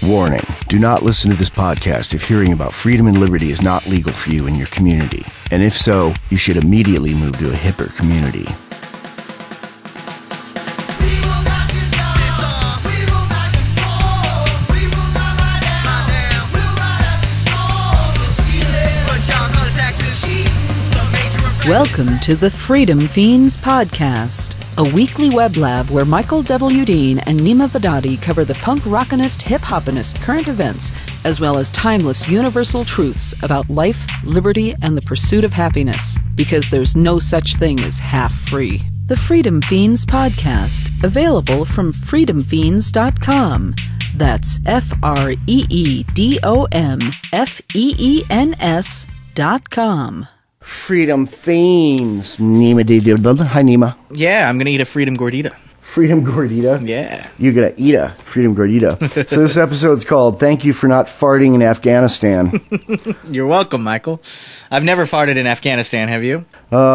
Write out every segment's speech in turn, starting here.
Warning, do not listen to this podcast if hearing about freedom and liberty is not legal for you in your community. And if so, you should immediately move to a hipper community. Welcome to the Freedom Fiends Podcast, a weekly web lab where Michael W. Dean and Neema Vedadi cover the punk rockinist, hip-hopinist current events, as well as timeless universal truths about life, liberty, and the pursuit of happiness, because there's no such thing as half-free. The Freedom Fiends Podcast, available from freedomfiends.com. That's freedomfeens.com. Freedom Fiends. Neema Vedadi. Hi, Neema. Yeah, I'm going to eat a Freedom Gordita. Freedom Gordita? Yeah. You're going to eat a Freedom Gordita. So this episode's called Thank You for Not Farting in Afghanistan. You're welcome, Michael. I've never farted in Afghanistan, have you?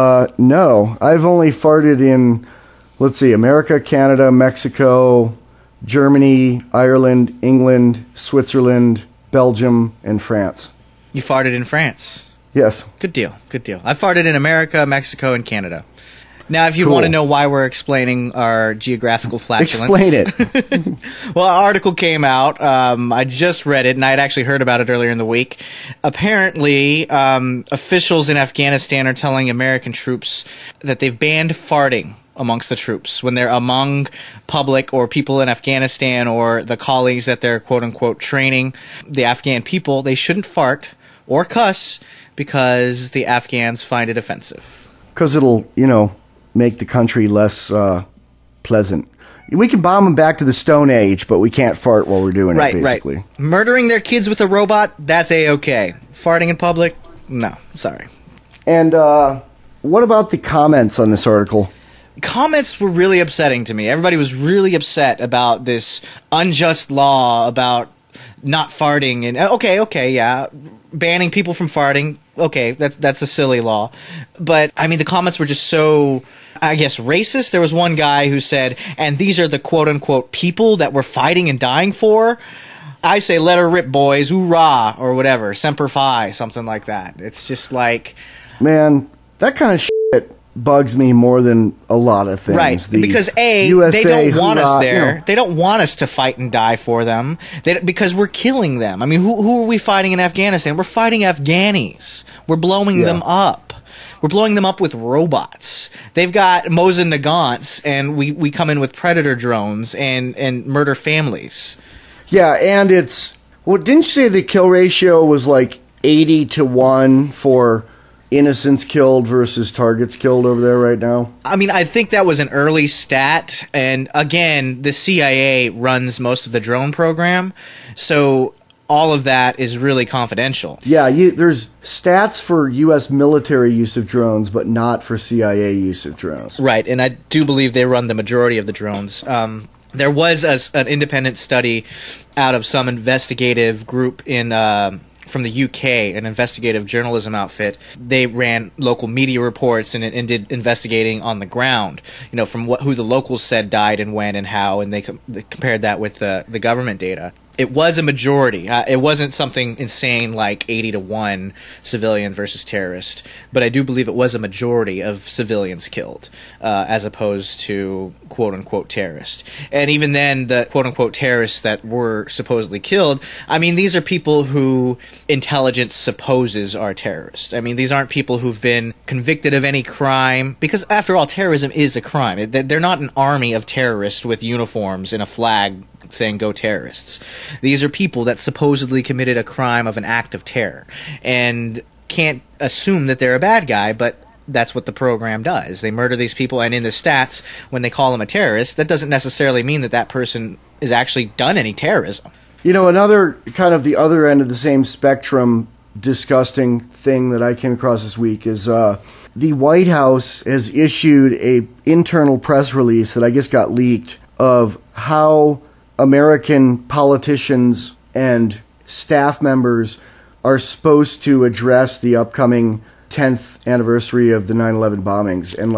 No. I've only farted in, let's see, America, Canada, Mexico, Germany, Ireland, England, Switzerland, Belgium, and France. You farted in France? Yes. Good deal. Good deal. I farted in America, Mexico, and Canada. Now, if you Cool. want to know why we're explaining our geographical flatulence... Explain it. Well, an article came out. I just read it, and I had actually heard about it earlier in the week. Apparently, officials in Afghanistan are telling American troops that they've banned farting amongst the troops. When they're among public or people in Afghanistan or the colleagues that they're quote-unquote training, the Afghan people, they shouldn't fart or cuss because the Afghans find it offensive. Because it'll, make the country less pleasant. We can bomb them back to the Stone Age, but we can't fart while we're doing it, basically. Right. Murdering their kids with a robot, that's A-okay. Farting in public, no, sorry. And what about the comments on this article? Comments were really upsetting to me. Everybody was really upset about this unjust law about not farting. And okay, yeah. Banning people from farting, okay, that's a silly law. But, I mean, the comments were just so, I guess, racist. There was one guy who said, and these are the quote-unquote people that we're fighting and dying for. I say, let her rip, boys, hoorah, or whatever, semper fi, something like that. It's just like... Man, that kind of shit bugs me more than a lot of things. Right, because USA, they don't want us there. hoorah, They don't want us to fight and die for them because we're killing them. I mean, who are we fighting in Afghanistan? We're fighting Afghanis. We're blowing them up. We're blowing them up with robots. They've got Mosin Nagants, and we come in with Predator drones and murder families. Yeah, and it's... Well, didn't you say the kill ratio was like 80-1 for... innocents killed versus targets killed over there right now? I mean, I think that was an early stat, and again, the CIA runs most of the drone program, so all of that is really confidential. Yeah, there's stats for U.S. military use of drones, but not for CIA use of drones. Right, and I do believe they run the majority of the drones. There was an independent study out of some investigative group in... from the UK, an investigative journalism outfit. They ran local media reports and did investigating on the ground, from who the locals said died and when and how, and they compared that with the government data. It was a majority. It wasn't something insane like 80-1 civilian versus terrorist, but I do believe it was a majority of civilians killed, as opposed to quote-unquote terrorist. And even then, the quote-unquote terrorists that were supposedly killed, I mean, these are people who intelligence supposes are terrorists. I mean, these aren't people who've been convicted of any crime, because after all, terrorism is a crime. They're not an army of terrorists with uniforms and a flag saying go terrorists. These are people that supposedly committed a crime of an act of terror and can't assume that they're a bad guy, but that's what the program does. They murder these people, and in the stats, when they call them a terrorist, that doesn't necessarily mean that that person has actually done any terrorism. Another kind of the other end of the same spectrum disgusting thing that I came across this week is the White House has issued a internal press release that I guess got leaked of how American politicians and staff members are supposed to address the upcoming 10th anniversary of the 9/11 bombings, and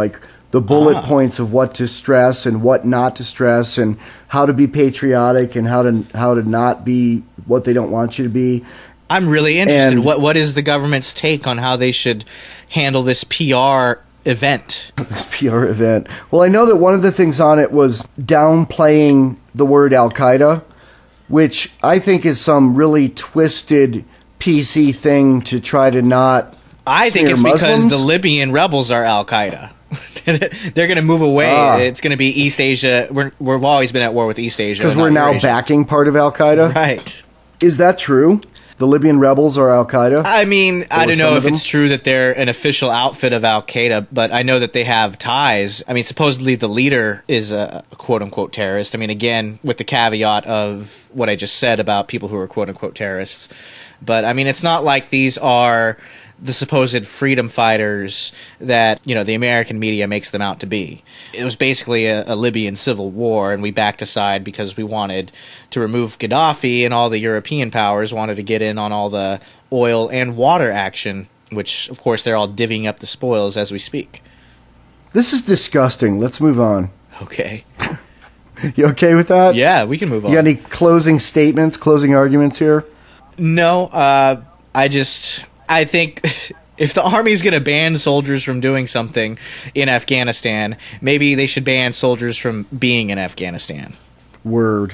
the bullet points of what to stress and what not to stress, and how to be patriotic and how to not be what they don't want you to be. I'm really interested. And what is the government's take on how they should handle this PR event? This PR event. Well, I know that one of the things on it was downplaying the word Al-Qaeda, which I think is some really twisted PC thing to try to not I think it's Muslims. Because the Libyan rebels are Al-Qaeda. They're going to move away. It's going to be East Asia. We've always been at war with East Asia. Because we're now backing part of Al-Qaeda? Right. Is that true? The Libyan rebels are Al-Qaeda? I mean, I don't know if it's true that they're an official outfit of Al-Qaeda, but I know that they have ties. I mean, supposedly the leader is a quote-unquote terrorist. I mean, again, with the caveat of what I just said about people who are quote-unquote terrorists. But, I mean, it's not like these are the supposed freedom fighters that, you know, the American media makes them out to be. It was basically a Libyan civil war, and we backed aside because we wanted to remove Gaddafi, and all the European powers wanted to get in on all the oil and water action, which, of course, they're all divvying up the spoils as we speak. This is disgusting. Let's move on. Okay. You okay with that? Yeah, we can move on. You got any closing statements, closing arguments here? No, I think if the army's going to ban soldiers from doing something in Afghanistan, maybe they should ban soldiers from being in Afghanistan. Word.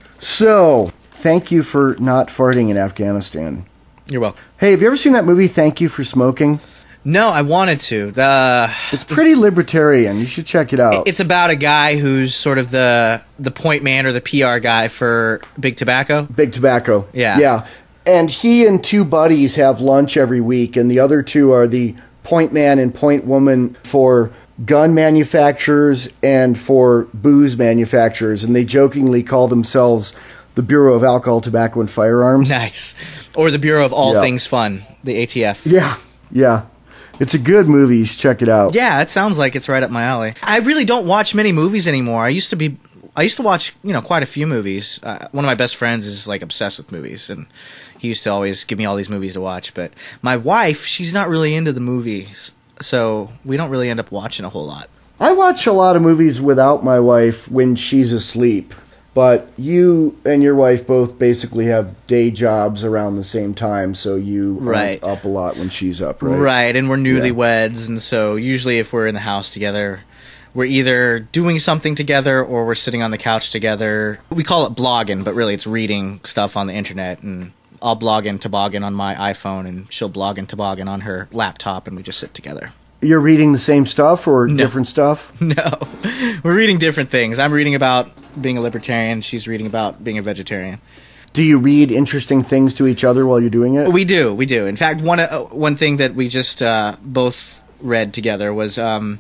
So, thank you for not farting in Afghanistan. You're welcome. Hey, have you ever seen that movie, Thank You for Smoking? No, I wanted to. It's pretty libertarian. You should check it out. It's about a guy who's sort of the point man or the PR guy for Big Tobacco. Big Tobacco. Yeah. Yeah. And he and two buddies have lunch every week, and the other two are the point man and point woman for gun manufacturers and for booze manufacturers, and they jokingly call themselves the Bureau of Alcohol, Tobacco, and Firearms. Nice. Or the Bureau of All Things Fun, the ATF. Yeah, yeah. It's a good movie. You should check it out. Yeah, it sounds like it's right up my alley. I really don't watch many movies anymore. I used to watch, quite a few movies. One of my best friends is, obsessed with movies, and he used to always give me all these movies to watch. But my wife, she's not really into the movies, so we don't really end up watching a whole lot. I watch a lot of movies without my wife when she's asleep. But you and your wife both basically have day jobs around the same time, so you aren't up a lot when she's up, right? Right, and we're newlyweds, and so usually if we're in the house together, we're either doing something together or we're sitting on the couch together. We call it blogging, but really it's reading stuff on the internet, and I'll blog in Toboggan on my iPhone, and she'll blog in Toboggan on her laptop, and we just sit together. You're reading the same stuff or different stuff? No. We're reading different things. I'm reading about being a libertarian. She's reading about being a vegetarian. Do you read interesting things to each other while you're doing it? We do. In fact, one thing that we just both read together was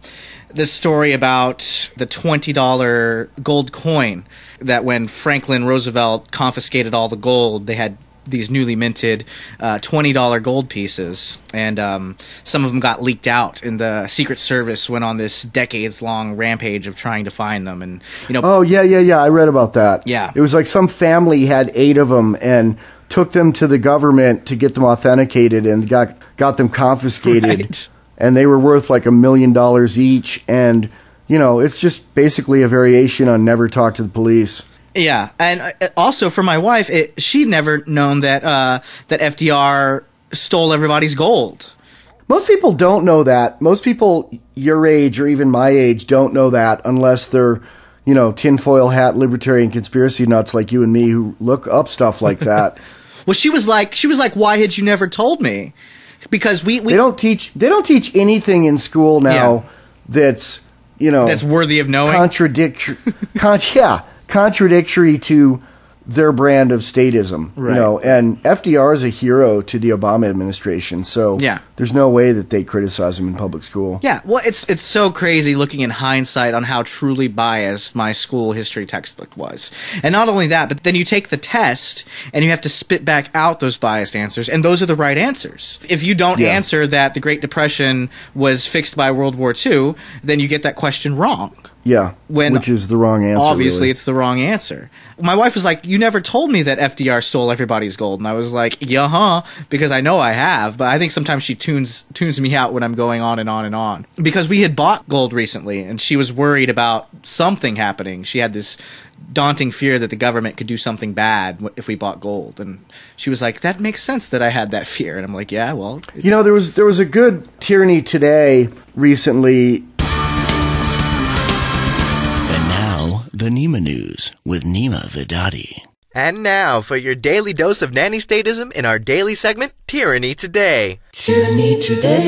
this story about the $20 gold coin, that when Franklin Roosevelt confiscated all the gold, they had these newly minted $20 gold pieces, and some of them got leaked out, and the Secret Service went on this decades-long rampage of trying to find them. And Oh, yeah, I read about that. Yeah. It was like some family had 8 of them and took them to the government to get them authenticated and got them confiscated. Right. And they were worth like $1 million each, and it's just basically a variation on never talk to the police. Yeah, and also for my wife, she'd never known that that FDR stole everybody's gold. Most people don't know that. Most people your age or even my age don't know that unless they're, tinfoil hat libertarian conspiracy nuts like you and me who look up stuff like that. Well, she was like, why had you never told me? Because we they don't teach anything in school now that's that's worthy of knowing. Contradictory to their brand of statism, right. And FDR is a hero to the Obama administration, so there's no way that they criticize him in public school. Yeah, well, it's so crazy looking in hindsight on how truly biased my school history textbook was. And not only that, but then you take the test, and you have to spit back out those biased answers, and those are the right answers. If you don't answer that the Great Depression was fixed by World War II, then you get that question wrong. Yeah, When which is the wrong answer. Obviously, really. it's the wrong answer. My wife was like, "You never told me that FDR stole everybody's gold," and I was like, "Yeah, because I know I have." But I think sometimes she tunes me out when I'm going on and on and on. Because we had bought gold recently, and she was worried about something happening. She had this daunting fear that the government could do something bad if we bought gold, and she was like, "That makes sense that I had that fear." And I'm like, "Yeah, well, You know, there was a good Tyranny Today recently. And now, the Neema News with Neema Vedadi. And now for your daily dose of nanny-statism in our daily segment, Tyranny Today. Tyranny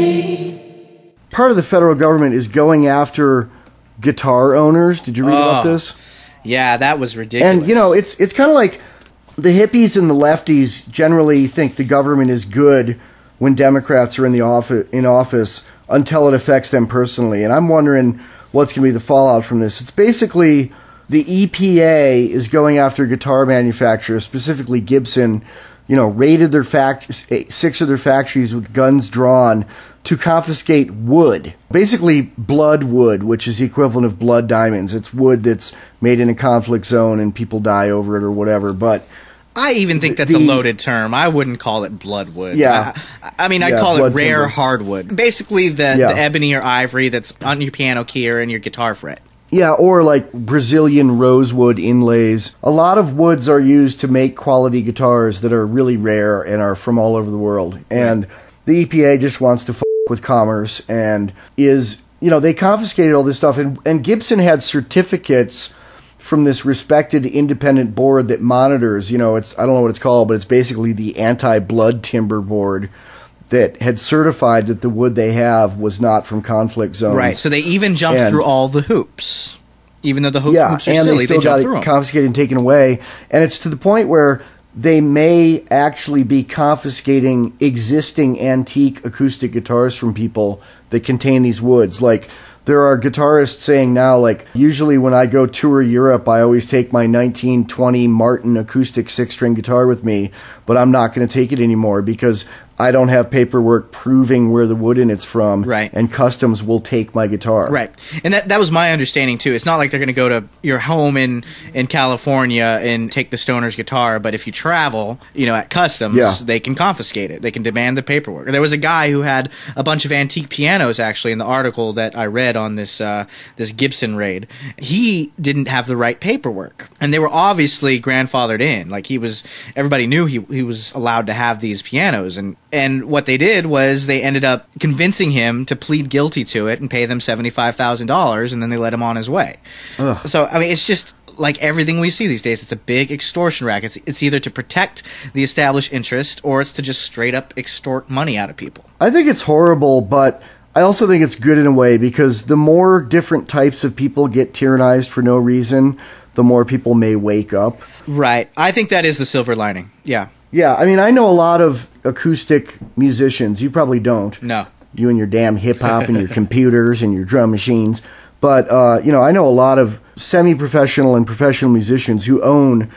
Today. Part of the federal government is going after guitar owners. Did you read about this? yeah, that was ridiculous." And, you know, it's kind of like the hippies and the lefties generally think the government is good when Democrats are in office until it affects them personally. And I'm wondering what's going to be the fallout from this. It's basically the EPA is going after guitar manufacturers, specifically Gibson, you know, raided their 6 of their factories with guns drawn to confiscate wood. Basically blood wood, which is the equivalent of blood diamonds. It's wood that's made in a conflict zone and people die over it or whatever. But I even think that's a loaded term. I wouldn't call it bloodwood. Yeah. I mean, I'd Yeah, call it blood rare timber. hardwood. Basically, the ebony or ivory that's on your piano key or in your guitar fret. Yeah, or like Brazilian rosewood inlays. A lot of woods are used to make quality guitars that are really rare and are from all over the world. And the EPA just wants to with commerce and is, you know, they confiscated all this stuff. And Gibson had certificates from this respected independent board that monitors, you know, I don't know what it's called, but it's basically the anti-blood timber board that had certified that the wood they have was not from conflict zones. Right, so they even jumped through all the hoops. Even though the hoops are and silly, they still jumped got through it them. confiscated and taken away. And it's to the point where they may actually be confiscating existing antique acoustic guitars from people that contain these woods. Like, there are guitarists saying now, like, usually when I go tour Europe, I always take my 1920 Martin acoustic 6-string guitar with me, but I'm not going to take it anymore because I don't have paperwork proving where the wood in it's from, Right. and customs will take my guitar. Right. And that was my understanding, too. It's not like they're going to go to your home in California and take the stoner's guitar, but if you travel, you know, at customs, they can confiscate it. They can demand the paperwork. There was a guy who had a bunch of antique pianos, actually, in the article that I read on this Gibson raid. He didn't have the right paperwork. And they were obviously grandfathered in. Like, everybody knew he was allowed to have these pianos. And what they did was they ended up convincing him to plead guilty to it and pay them $75,000, and then they let him on his way. Ugh. So, I mean, it's just like everything we see these days. It's a big extortion racket. It's either to protect the established interest or it's to just straight up extort money out of people. I think it's horrible, but I also think it's good in a way because the more different types of people get tyrannized for no reason, the more people may wake up. Right. I think that is the silver lining. Yeah. Yeah, I mean, I know a lot of acoustic musicians. You probably don't. No. You and your damn hip-hop and your computers and your drum machines. But, you know, I know a lot of semi-professional and professional musicians who own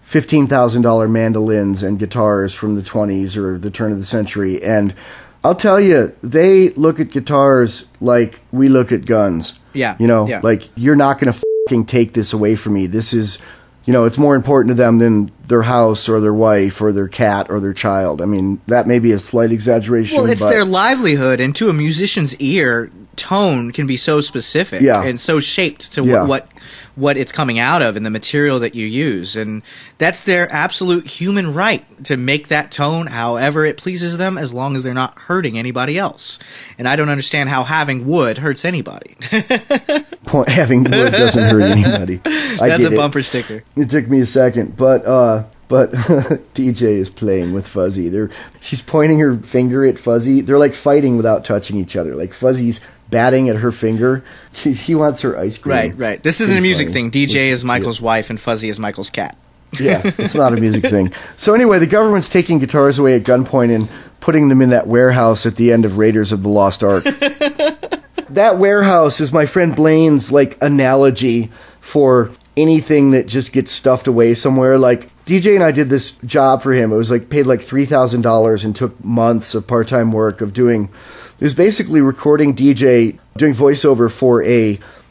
$15,000 mandolins and guitars from the 20s or the turn of the century. And I'll tell you, they look at guitars like we look at guns. Yeah. You know, yeah. like, you're not going to fucking take this away from me. This is... You know, it's more important to them than their house or their wife or their cat or their child. I mean, that may be a slight exaggeration. Well, it's but their livelihood, and to a musician's ear, tone can be so specific and so shaped to what it's coming out of and the material that you use. And that's their absolute human right to make that tone however it pleases them as long as they're not hurting anybody else. And I don't understand how having wood hurts anybody. Having wood doesn't hurt anybody. That's a bumper sticker. It took me a second, but DJ is playing with Fuzzy. She's pointing her finger at Fuzzy. They're like fighting without touching each other. Like Fuzzy's batting at her finger. She wants her ice cream. Right. This isn't a music thing. DJ is Michael's wife and Fuzzy is Michael's cat. Yeah, it's not a music thing. So anyway, the government's taking guitars away at gunpoint and putting them in that warehouse at the end of Raiders of the Lost Ark. That warehouse is my friend Blaine's like analogy for anything that just gets stuffed away somewhere. Like DJ and I did this job for him. It was like paid like $3,000 and took months of part-time work of doing. It was basically recording DJ doing voiceover for a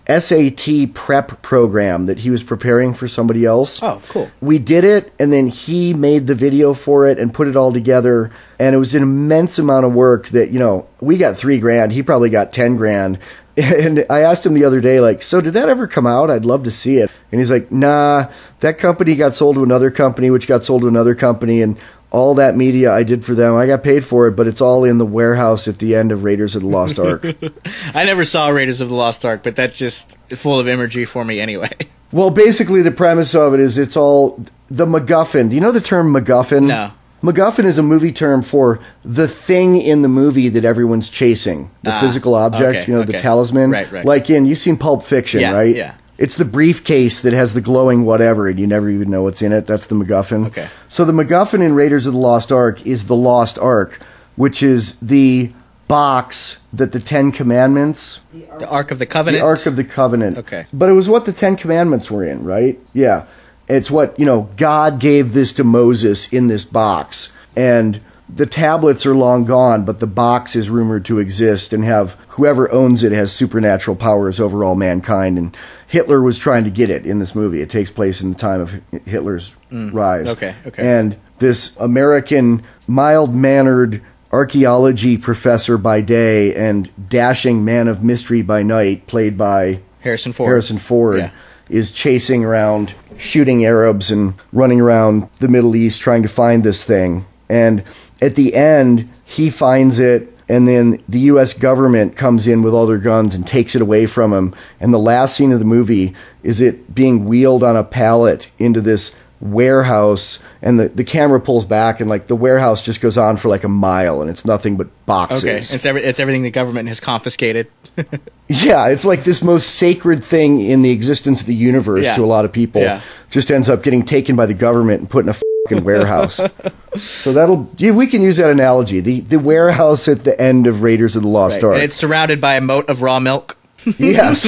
SAT prep program that he was preparing for somebody else. Oh, cool. We did it, and then he made the video for it and put it all together, and it was an immense amount of work that, we got $3,000. He probably got $10,000. And I asked him the other day, like, so did that ever come out? I'd love to see it. And he's like, nah, that company got sold to another company, which got sold to another company, and all that media I did for them, I got paid for it, but it's all in the warehouse at the end of Raiders of the Lost Ark. I never saw Raiders of the Lost Ark, but that's just full of imagery for me anyway. Well, basically the premise of it is it's all the MacGuffin. Do you know the term MacGuffin? No. MacGuffin is a movie term for the thing in the movie that everyone's chasing, the physical object, okay, the talisman. Right. Like you've seen Pulp Fiction, right? Yeah. It's the briefcase that has the glowing whatever, and you never even know what's in it. That's the MacGuffin. Okay. So the MacGuffin in Raiders of the Lost Ark is the Lost Ark, which is the box that the Ten Commandments... The Ark of the Covenant? The Ark of the Covenant. Okay. But it was what the Ten Commandments were in, right? Yeah. It's what, God gave this to Moses in this box. And the tablets are long gone, but the box is rumored to exist and have whoever owns it has supernatural powers over all mankind. And Hitler was trying to get it in this movie. It takes place in the time of Hitler's rise. Okay. And this American, mild-mannered archaeology professor by day and dashing man of mystery by night, played by Harrison Ford. Yeah. Is chasing around, shooting Arabs and running around the Middle East trying to find this thing. And at the end, he finds it, and then the U.S. government comes in with all their guns and takes it away from him. And the last scene of the movie is it being wheeled on a pallet into this warehouse, and the camera pulls back, and the warehouse just goes on for a mile, and it's nothing but boxes. Okay, it's everything the government has confiscated. Yeah, it's like this most sacred thing in the existence of the universe to a lot of people. Yeah. Just ends up getting taken by the government and put in a fucking warehouse. So we can use that analogy. The warehouse at the end of Raiders of the Lost Ark. And it's surrounded by a moat of raw milk. Yes.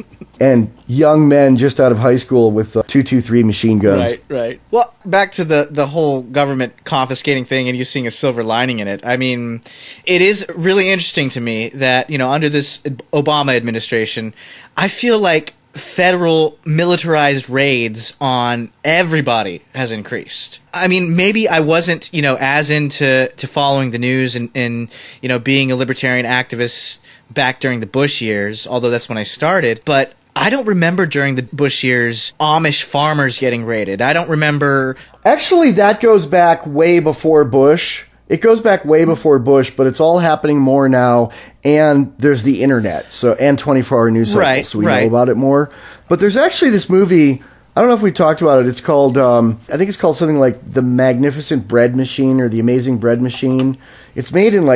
And young men just out of high school with 223 machine guns. Right. Well, back to the whole government confiscating thing and you seeing a silver lining in it. I mean, it is really interesting to me that, under this Obama administration, I feel like federal militarized raids on everybody has increased. I mean, maybe I wasn't, as into following the news and being a libertarian activist back during the Bush years, although that's when I started, but I don't remember during the Bush years Amish farmers getting raided. I don't remember... Actually, that goes back way before Bush. It goes back way before Bush, but it's all happening more now, and there's the internet, and 24-hour news cycles, so we know about it more. But there's actually this movie... I don't know if we talked about it. It's called, I think it's called something like The Magnificent Bread Machine or The Amazing Bread Machine. It's made in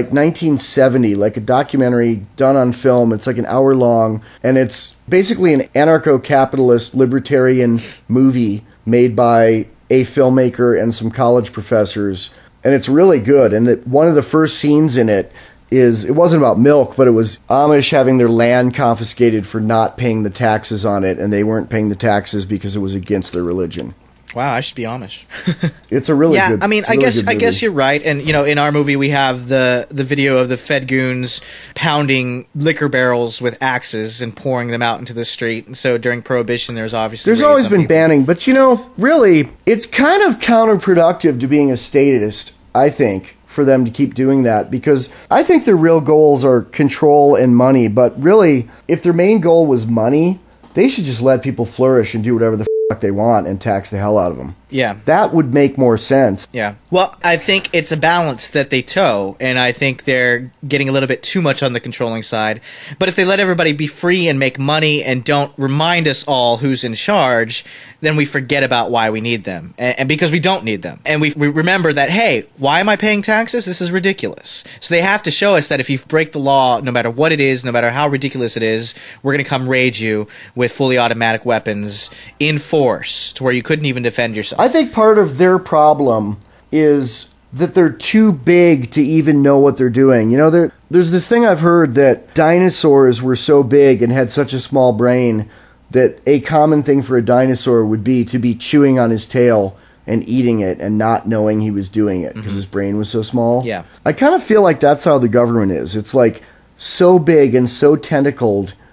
1970, a documentary done on film. It's an hour long, and it's basically an anarcho-capitalist libertarian movie made by a filmmaker and some college professors. And it's really good. And one of the first scenes in it wasn't about milk, but it was Amish having their land confiscated for not paying the taxes on it, and they weren't paying the taxes because it was against their religion. Wow, I should be Amish. It's a really good. Yeah, I mean, I guess you're right. And in our movie we have the video of the Fed goons pounding liquor barrels with axes and pouring them out into the street. And so during Prohibition, there's always been banning, but really, it's kind of counterproductive to being a statist, I think, for them to keep doing that, because I think their real goals are control and money. But really, if their main goal was money, they should just let people flourish and do whatever the fuck they want and tax the hell out of them. Yeah. That would make more sense. Yeah. Well, I think it's a balance that they toe, and I think they're getting a little bit too much on the controlling side. But if they let everybody be free and make money and don't remind us all who's in charge, then we forget about why we need them. And because we don't need them. And we remember that, hey, why am I paying taxes? This is ridiculous. So they have to show us that if you break the law, no matter what it is, no matter how ridiculous it is, we're going to come raid you with fully automatic weapons in force to where you couldn't even defend yourself. I think part of their problem is that they're too big to even know what they're doing. There's this thing I've heard that dinosaurs were so big and had such a small brain that a common thing for a dinosaur would be to be chewing on his tail and eating it and not knowing he was doing it because his brain was so small. Yeah. I kind of feel like that's how the government is. It's so big and so tentacled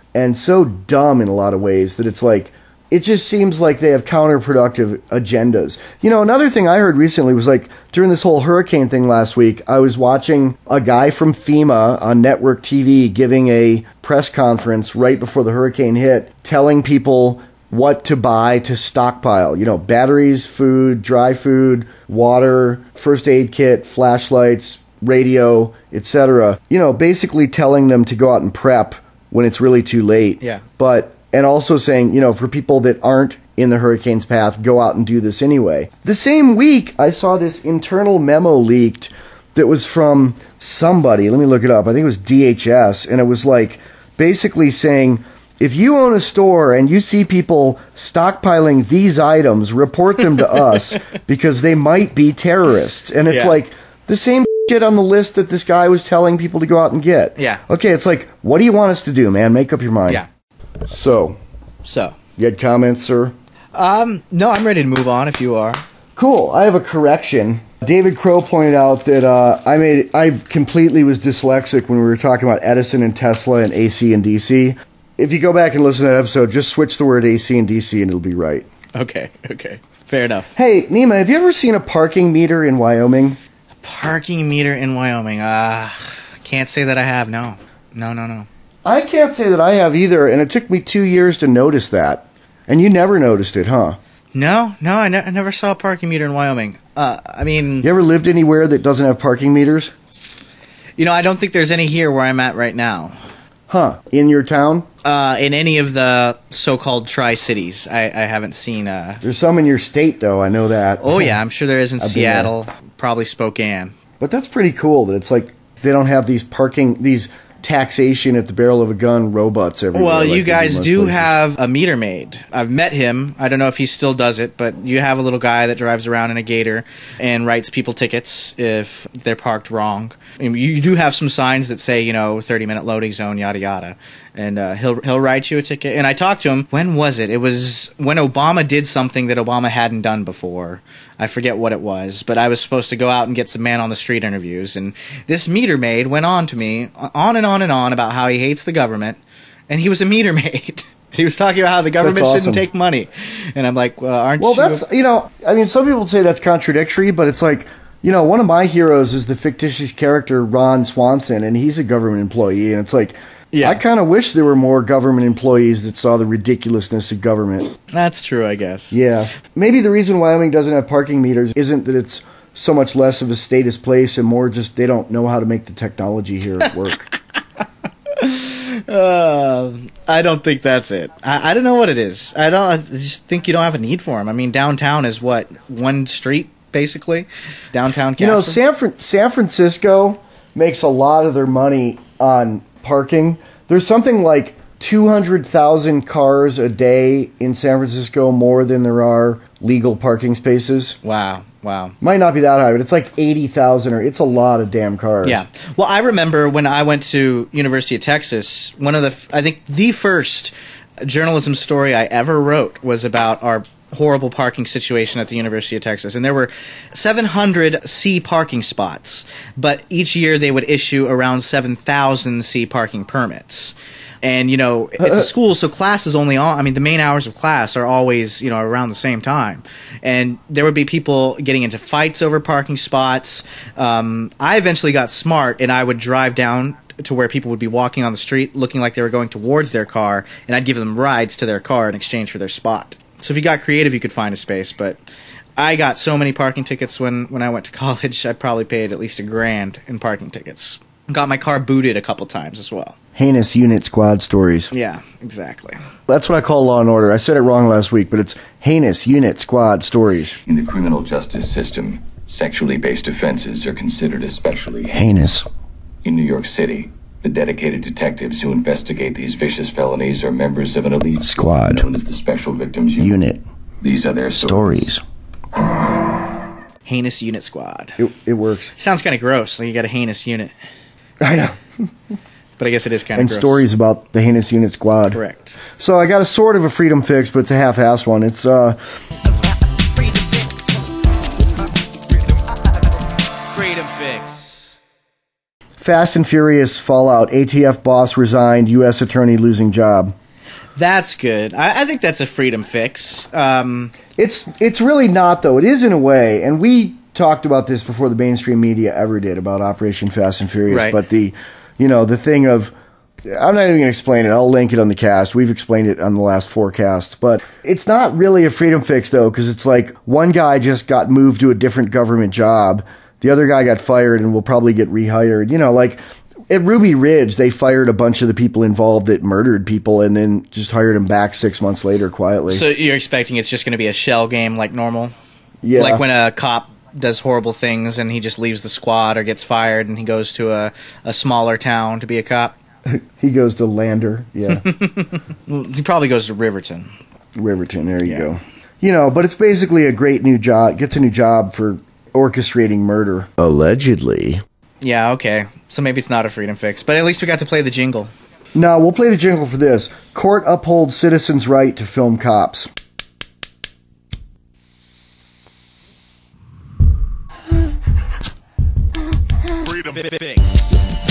and so dumb in a lot of ways that it's like, it just seems like they have counterproductive agendas. You know, another thing I heard recently was like during this whole hurricane thing last week, I was watching a guy from FEMA on network TV giving a press conference right before the hurricane hit, telling people what to buy to stockpile. You know, batteries, food, dry food, water, first aid kit, flashlights, radio, etc. You know, basically telling them to go out and prep when it's really too late. Yeah. And also saying, you know, for people that aren't in the hurricane's path, go out and do this anyway. The same week, I saw this internal memo leaked that was from somebody. Let me look it up. I think it was DHS. And it was like basically saying, if you own a store and you see people stockpiling these items, report them to us because they might be terrorists. And it's like the same shit on the list that this guy was telling people to go out and get. Yeah. Okay, it's like, what do you want us to do, man? Make up your mind. Yeah. So, you had comments, sir? No, I'm ready to move on if you are. Cool. I have a correction. David Crow pointed out that I completely was dyslexic when we were talking about Edison and Tesla and AC and DC. If you go back and listen to that episode, just switch the word AC and DC and it'll be right. Okay. Fair enough. Hey, Neema, have you ever seen a parking meter in Wyoming? A parking meter in Wyoming? Can't say that I have, no. No. I can't say that I have either, and it took me 2 years to notice that. And you never noticed it, huh? No, I never saw a parking meter in Wyoming. I mean... You ever lived anywhere that doesn't have parking meters? You know, I don't think there's any here where I'm at right now. Huh. In your town? In any of the so-called tri-cities. I haven't seen... There's some in your state, though, I know that. Oh, yeah, I'm sure there is in Seattle, probably Spokane. But that's pretty cool that it's like they don't have these taxation at the barrel of a gun robots everywhere. Well, like you guys do places. have a meter maid. I've met him. I don't know if he still does it, but you have a little guy that drives around in a gator and writes people tickets if they're parked wrong. I mean, you do have some signs that say, 30-minute loading zone, yada yada. And he'll write you a ticket. And I talked to him. When was it? It was when Obama did something that Obama hadn't done before. I forget what it was, but I was supposed to go out and get some man-on-the-street interviews. And this meter maid went on to me, on and on about how he hates the government. And he was a meter maid. He was talking about how the government shouldn't take money. And I'm like, well, aren't you... Well, that's, I mean, some people say that's contradictory, but it's like, one of my heroes is the fictitious character Ron Swanson, and he's a government employee. And it's like... Yeah. I kind of wish there were more government employees that saw the ridiculousness of government. That's true, I guess. Yeah. Maybe the reason Wyoming doesn't have parking meters isn't that it's so much less of a statist place and more just they don't know how to make the technology here work. I don't think that's it. I don't know what it is. I just think you don't have a need for them. I mean, downtown is what? One street, basically? Downtown Casper? San Francisco makes a lot of their money on... parking. There's something like 200,000 cars a day in San Francisco, more than there are legal parking spaces. Wow. Might not be that high, but it's like 80,000, or it's a lot of damn cars. Yeah. Well, I remember when I went to University of Texas, I think the first journalism story I ever wrote was about our horrible parking situation at the University of Texas. And there were 700 C parking spots, but each year they would issue around 7,000 C parking permits. And, it's a school, so class is only on. I mean, the main hours of class are always, around the same time. And there would be people getting into fights over parking spots. I eventually got smart, and I would drive down to where people would be walking on the street looking like they were going towards their car, and I'd give them rides to their car in exchange for their spot. So if you got creative, you could find a space. But I got so many parking tickets when I went to college, I probably paid at least $1,000 in parking tickets. Got my car booted a couple times as well. Heinous unit squad stories. Yeah, exactly. That's what I call Law and Order. I said it wrong last week, but it's heinous unit squad stories. In the criminal justice system, sexually based offenses are considered especially heinous. In New York City, the dedicated detectives who investigate these vicious felonies are members of an elite squad known as the Special Victims Unit. These are their stories. Heinous unit squad. It works. Sounds kind of gross. Like you got a heinous unit. I know. But I guess it is kind of gross. And stories about the heinous unit squad. Correct. So I got a sort of a freedom fix, but it's a half-assed one. It's Freedom fix. Fast and Furious fallout. ATF boss resigned. U.S. attorney losing job. That's good. I think that's a freedom fix. It's really not, though. It is in a way, and we talked about this before the mainstream media ever did about Operation Fast and Furious. Right. But the thing of, I'm not even going to explain it. I'll link it on the cast. We've explained it on the last 4 casts. But it's not really a freedom fix, though, because it's like one guy just got moved to a different government job. The other guy got fired and will probably get rehired. Like at Ruby Ridge, they fired a bunch of the people involved that murdered people and then just hired them back 6 months later quietly. So you're expecting it's just going to be a shell game like normal? Yeah. Like when a cop does horrible things and he just leaves the squad or gets fired and he goes to a smaller town to be a cop? He goes to Lander, yeah. He probably goes to Riverton. Riverton, there you go. But it's basically a great new job. Gets a new job for orchestrating murder. Allegedly. Yeah, okay. So maybe it's not a freedom fix, but at least we got to play the jingle. No, we'll play the jingle for this. Court upholds citizens' right to film cops. Freedom fix.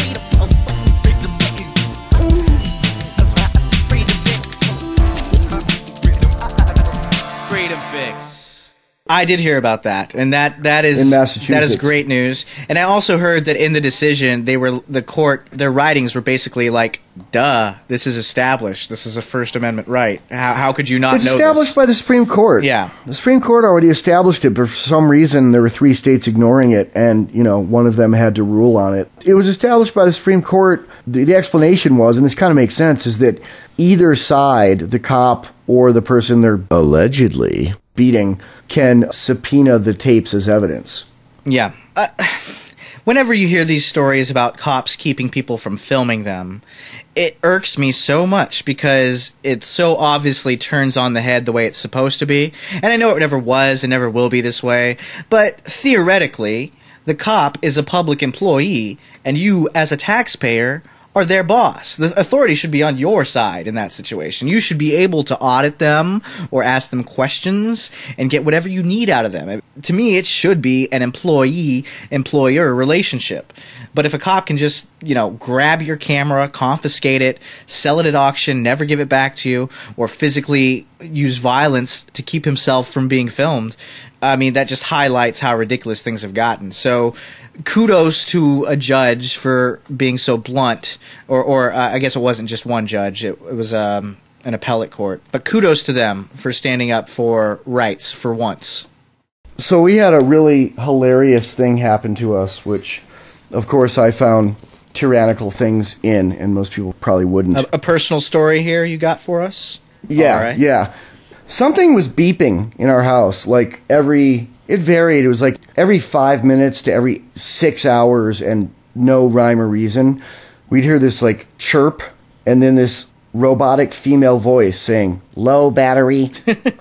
Freedom fix. I did hear about that, and that is in Massachusetts. That is great news. And I also heard that in the decision, their writings were basically like, "Duh, this is established. This is a First Amendment right. How could you not know this?" It's established by the Supreme Court. Yeah, the Supreme Court already established it, but for some reason there were 3 states ignoring it, and one of them had to rule on it. It was established by the Supreme Court. The explanation was, and this kind of makes sense, is that either side, the cop or the person they're allegedly beating, can subpoena the tapes as evidence. Yeah. Whenever you hear these stories about cops keeping people from filming them, it irks me so much because it so obviously turns on the head the way it's supposed to be. And I know it never was and never will be this way, but theoretically, the cop is a public employee, and you, as a taxpayer, are their boss. The authority should be on your side in that situation. You should be able to audit them or ask them questions and get whatever you need out of them. To me, it should be an employee-employer relationship. But if a cop can just, grab your camera, confiscate it, sell it at auction, never give it back to you, or physically use violence to keep himself from being filmed, I mean, that just highlights how ridiculous things have gotten. So kudos to a judge for being so blunt, or I guess it wasn't just one judge. It was an appellate court. But kudos to them for standing up for rights for once. So we had a really hilarious thing happen to us, which, of course, I found tyrannical things in, and most people probably wouldn't. A personal story here you got for us? Yeah, all right. Yeah. Something was beeping in our house, it varied. It was like every 5 minutes to every 6 hours, and no rhyme or reason. We'd hear this chirp, and then this robotic female voice saying, "Low battery."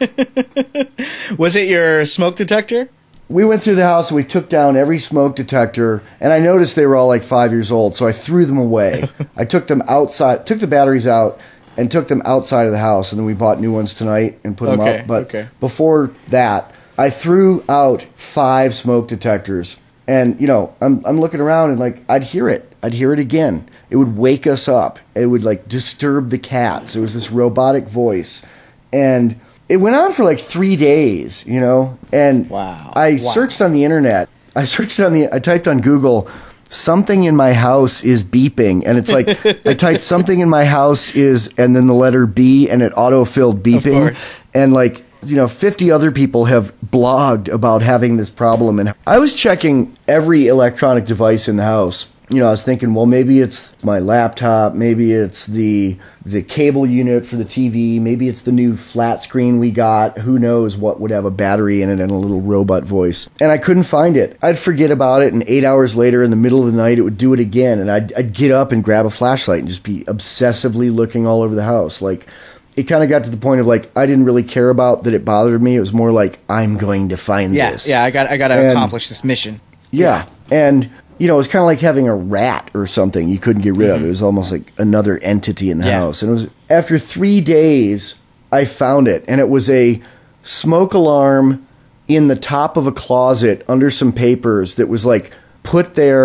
Was it your smoke detector? We went through the house and we took down every smoke detector, and I noticed they were all 5 years old, so I threw them away. I took them outside, took the batteries out, and took them outside of the house, and then we bought new ones tonight and put them up. But before that, I threw out 5 smoke detectors, and I'm looking around and I'd hear it. I'd hear it again. It would wake us up. It would disturb the cats. It was this robotic voice, and it went on for 3 days, And wow. I searched on the internet. I typed on Google, "Something in my house is beeping," and it's I typed "something in my house is," and then the letter B, and it auto-filled beeping, and 50 other people have blogged about having this problem. And I was checking every electronic device in the house. I was thinking, well, maybe it's my laptop, maybe it's the cable unit for the TV, maybe it's the new flat screen we got. Who knows what would have a battery in it and a little robot voice. And I couldn't find it. I'd forget about it, and 8 hours later in the middle of the night, it would do it again. And I'd get up and grab a flashlight and just be obsessively looking all over the house. It kind of got to the point of I didn't really care about that it bothered me. It was more I'm going to find this. Yeah, I got to accomplish this mission. Yeah. And it was kind of like having a rat or something you couldn't get rid of. It was almost like another entity in the house. And it was after 3 days, I found it, and it was a smoke alarm in the top of a closet under some papers that was put there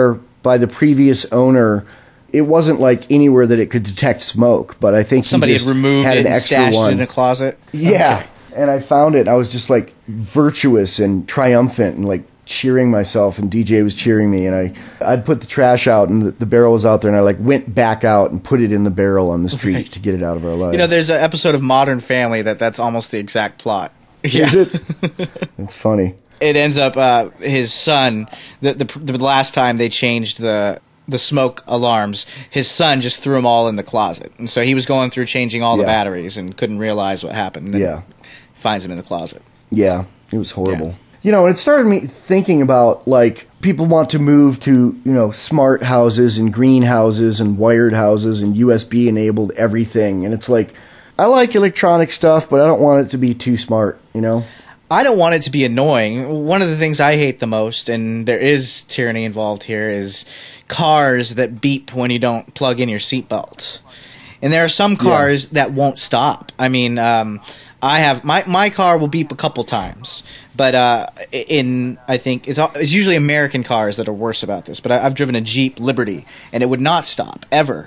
by the previous owner. It wasn't like anywhere that it could detect smoke, but I think somebody had removed it and stashed it in a closet. Yeah. Okay. And I found it, and I was just like virtuous and triumphant and like cheering myself, and DJ was cheering me, and I'd put the trash out, and the barrel was out there, and I like went back out and put it in the barrel on the street to get it out of our lives. You know, there's an episode of Modern Family that's almost the exact plot. Yeah. Is it? It's funny. It ends up his son, the last time they changed the smoke alarms, his son just threw them all in the closet. And so he was going through changing all the batteries and couldn't realize what happened. And then finds them in the closet. Yeah, it was horrible. Yeah. You know, it started me thinking about, like, people want to move to, you know, smart houses and greenhouses and wired houses and USB-enabled everything. And it's like, I like electronic stuff, but I don't want it to be too smart, you know? I don't want it to be annoying. One of the things I hate the most, and there is tyranny involved here, is cars that beep when you don't plug in your seatbelt. And there are some cars that won't stop. I mean, I have my car will beep a couple times, but I think it's usually American cars that are worse about this. But I've driven a Jeep Liberty, and it would not stop ever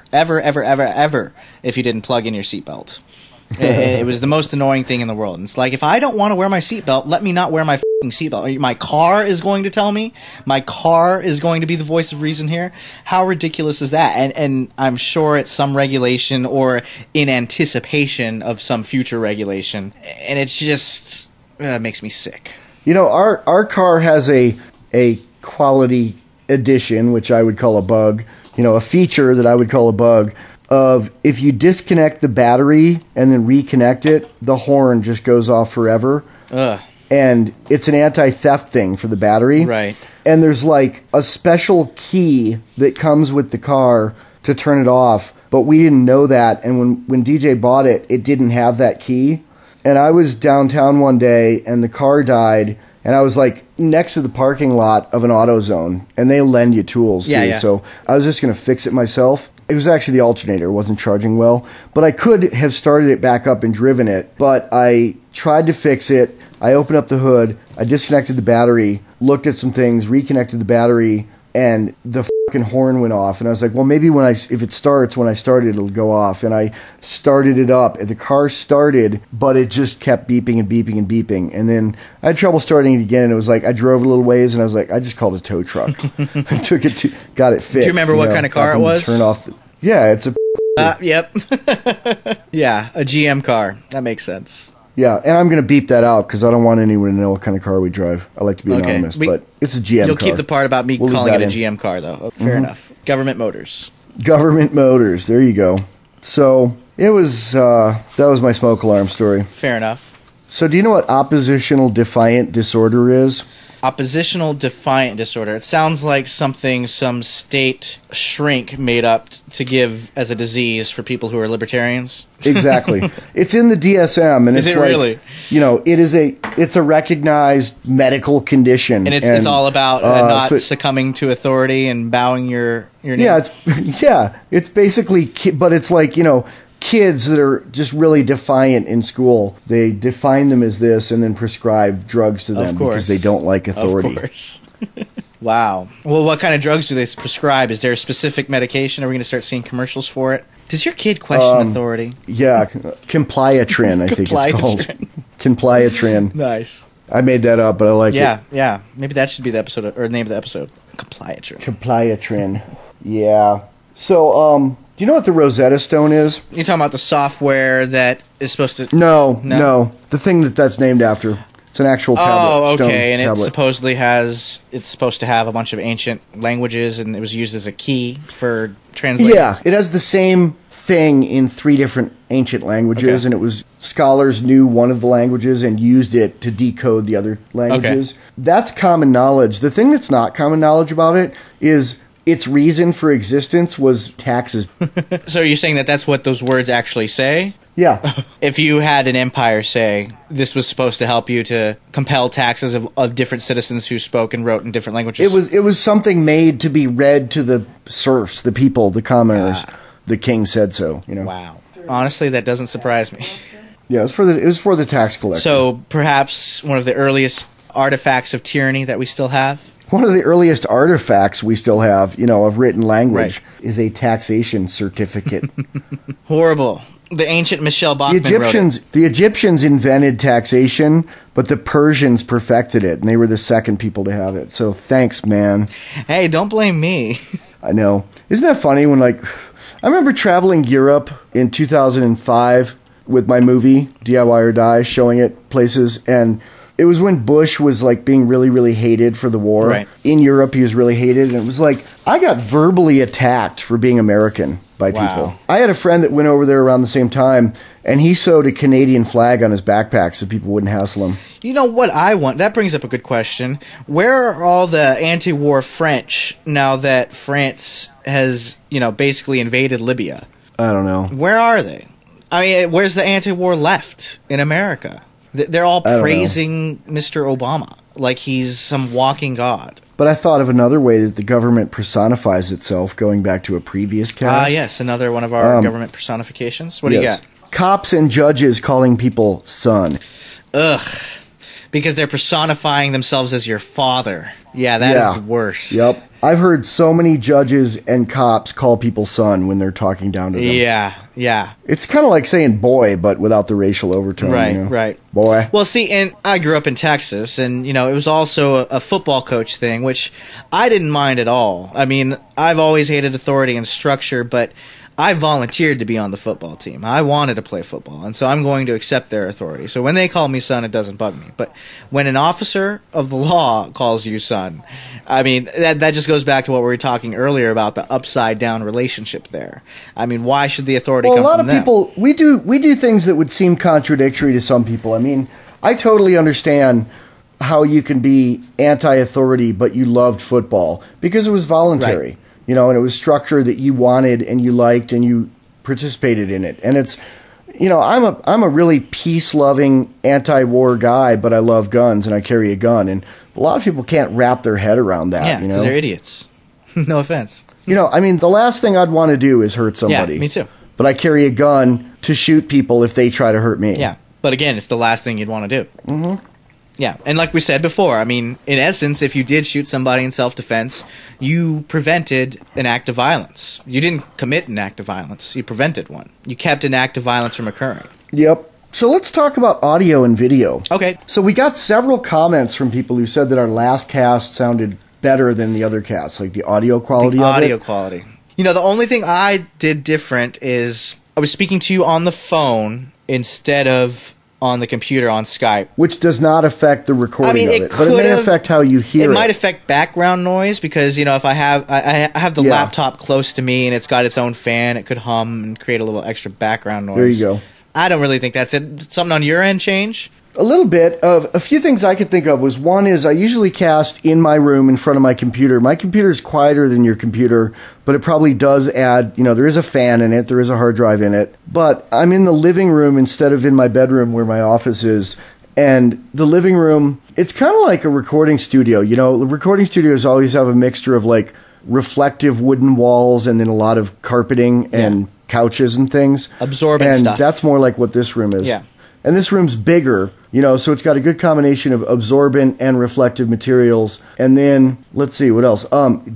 if you didn't plug in your seatbelt. It was the most annoying thing in the world. And it's like, if I don't want to wear my seatbelt, let me not wear my f***ing seatbelt. My car is going to tell me. My car is going to be the voice of reason here. How ridiculous is that? And I'm sure it's some regulation or in anticipation of some future regulation. And it's just makes me sick. You know, our car has a quality addition, which I would call a bug. You know, a feature that I would call a bug. Of if you disconnect the battery and then reconnect it, the horn just goes off forever. Ugh. And it's an anti-theft thing for the battery. Right. And there's like a special key that comes with the car to turn it off, but we didn't know that. And when DJ bought it, it didn't have that key. And I was downtown one day and the car died, and I was like next to the parking lot of an AutoZone, and they lend you tools too. Yeah. So I was just going to fix it myself. It was actually the alternator. It wasn't charging well. But I could have started it back up and driven it. But I tried to fix it. I opened up the hood. I disconnected the battery, looked at some things, reconnected the battery, and the fucking horn went off. And I was like, well, maybe if it starts, when I start it, it'll go off. And I started it up. And the car started, but it just kept beeping and beeping and beeping. And then I had trouble starting it again. And it was like, I drove a little ways, and I was like, I just called a tow truck. I took it to, got it fixed. Do you remember what kind of car it was? Turn off. Yeah, it's a. Yep. Yeah, a GM car. That makes sense. Yeah, and I'm going to beep that out because I don't want anyone to know what kind of car we drive. I like to be anonymous, but it's a GM car. You'll keep the part about me calling it a GM car, though. Fair enough. Government Motors. Government Motors. There you go. So it was that was my smoke alarm story. Fair enough. So do you know what oppositional defiant disorder is? Oppositional Defiant Disorder. It sounds like something some state shrink made up to give as a disease for people who are libertarians. Exactly. It's in the DSM, and is it's it like, really? You know, it's a recognized medical condition, and it's all about not succumbing to authority and bowing your knee. Yeah, it's basically, but it's like, you know, kids that are just really defiant in school, they define them as this and then prescribe drugs to them because they don't like authority. Of course. Wow. Well, what kind of drugs do they prescribe? Is there a specific medication? Are we going to start seeing commercials for it? Does your kid question authority? Yeah, Compliatrin, I think it's called. Compliatrin. Nice. I made that up, but I like it. Yeah. Maybe that should be the episode or name of the episode. Compliatrin. Compliatrin. Yeah. So, do you know what the Rosetta Stone is? You're talking about the software that is supposed to... No. The thing that's named after. It's an actual tablet. Oh, okay. Stone And tablet. it supposedly it's supposed to have a bunch of ancient languages, and it was used as a key for translating. Yeah, it has the same thing in 3 different ancient languages, and it was scholars knew one of the languages and used it to decode the other languages. Okay. That's common knowledge. The thing that's not common knowledge about it is... its reason for existence was taxes. So you're saying that that's what those words actually say? Yeah. If you had an empire say this was supposed to help you to compel taxes of different citizens who spoke and wrote in different languages. It was something made to be read to the serfs, the people, the commoners. The king said so, you know. Wow. Honestly, that doesn't surprise me. Yeah, it was for the tax collector. So perhaps one of the earliest artifacts of tyranny that we still have? One of the earliest artifacts we still have, of written language is a taxation certificate. Horrible. The ancient Michelle Bachmann wrote it. The Egyptians invented taxation, but the Persians perfected it, and they were the second people to have it. So thanks, man. Hey, don't blame me. I know. Isn't that funny when, I remember traveling Europe in 2005 with my movie, DIY or Die, showing it places, and it was when Bush was, being really, really hated for the war. Right. In Europe, he was really hated, and it was I got verbally attacked for being American by people. I had a friend that went over there around the same time, and he sewed a Canadian flag on his backpack so people wouldn't hassle him. You know what I want? That brings up a good question. Where are all the anti-war French now that France has, basically invaded Libya? I don't know. Where are they? I mean, where's the anti-war left in America? They're all praising Mr. Obama like he's some walking god. But I thought of another way that the government personifies itself, going back to a previous cast. Yes, another one of our government personifications. What do you got? Cops and judges calling people son. Ugh. Because they're personifying themselves as your father. Yeah, that is the worst. Yep. I've heard so many judges and cops call people son when they're talking down to them. Yeah. It's kind of like saying boy, but without the racial overtone. Right. Boy. Well, see, and I grew up in Texas, and, it was also a football coach thing, which I didn't mind at all. I mean, I've always hated authority and structure, but I volunteered to be on the football team. I wanted to play football, and so I'm going to accept their authority. So when they call me son, it doesn't bug me. But when an officer of the law calls you son, I mean, that just goes back to what we were talking earlier about the upside-down relationship there. I mean, why should the authority come from them? Well, a lot of people, we do things that would seem contradictory to some people. I mean, I totally understand how you can be anti-authority, but you loved football because it was voluntary. Right. And it was structure that you wanted and you liked and you participated in it. And it's, I'm a really peace-loving, anti-war guy, but I love guns and I carry a gun. And a lot of people can't wrap their head around that. Yeah, because they're idiots. No offense. I mean, the last thing I'd want to do is hurt somebody. Yeah, me too. But I carry a gun to shoot people if they try to hurt me. Yeah, but again, it's the last thing you'd want to do. Mm-hmm. Yeah, and like we said before, I mean, in essence, if you did shoot somebody in self-defense, you prevented an act of violence. You didn't commit an act of violence. You prevented one. You kept an act of violence from occurring. Yep. So let's talk about audio and video. Okay. So we got several comments from people who said that our last cast sounded better than the other casts, like the audio quality of it. Audio quality. The only thing I did different is I was speaking to you on the phone instead of on the computer on Skype. Which does not affect the recording of it. But it may affect how you hear it. It might affect background noise because, if I have the laptop close to me and it's got its own fan, it could hum and create a little extra background noise. There you go. I don't really think that's it. Something on your end change? A little bit. Of a few things I could think of was one is I usually cast in my room in front of my computer. My computer is quieter than your computer, but it probably does add, there is a fan in it, there is a hard drive in it. But I'm in the living room instead of in my bedroom where my office is. And the living room, it's kind of like a recording studio. The recording studios always have a mixture of reflective wooden walls and then a lot of carpeting and couches and things. Absorbent and stuff. And that's more like what this room is. Yeah. And this room's bigger, so it's got a good combination of absorbent and reflective materials. And then, let's see, what else?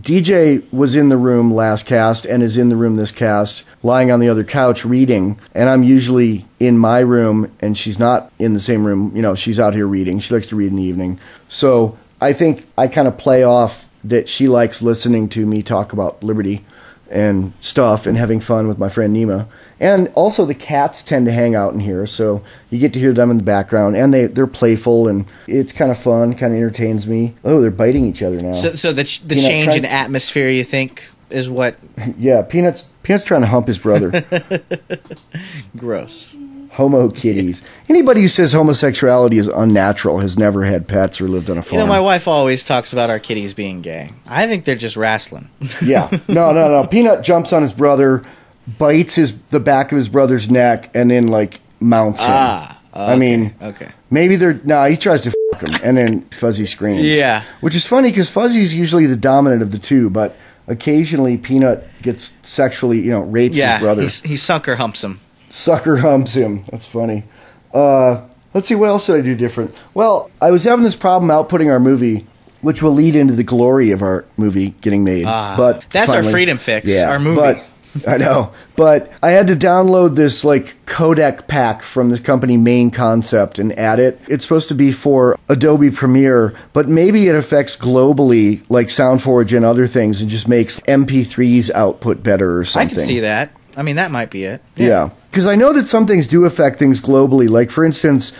DJ was in the room last cast and is in the room this cast, lying on the other couch reading. And I'm usually in my room, and she's not in the same room. She's out here reading. She likes to read in the evening. So I think I kind of play off that she likes listening to me talk about liberty and stuff and having fun with my friend Neema. And also the cats tend to hang out in here, so you get to hear them in the background, and they're playful, and it's kind of fun, kind of entertains me. Oh, they're biting each other now. So the change in atmosphere, you think, is what? Yeah, Peanut's trying to hump his brother. Gross. Homo kitties. Anybody who says homosexuality is unnatural has never had pets or lived on a farm. My wife always talks about our kitties being gay. I think they're just wrestling. Yeah. No. Peanut jumps on his brother, bites the back of his brother's neck, and then mounts him. Okay. I mean, okay. Maybe he tries to f*** him, and then Fuzzy screams. Yeah. Which is funny because Fuzzy's usually the dominant of the two, but occasionally Peanut gets sexually, rapes his brother. He sucker humps him. Sucker humps him. That's funny. Let's see, what else did I do different? Well, I was having this problem outputting our movie, which will lead into the glory of our movie getting made. But that's finally, our freedom fix, yeah, our movie. But, I know. But I had to download this like codec pack from this company, Main Concept, and add it. It's supposed to be for Adobe Premiere, but maybe it affects globally, like SoundForge and other things, and just makes MP3's output better or something. I can see that. I mean, that might be it. Yeah. Because I know that some things do affect things globally. Like, for instance,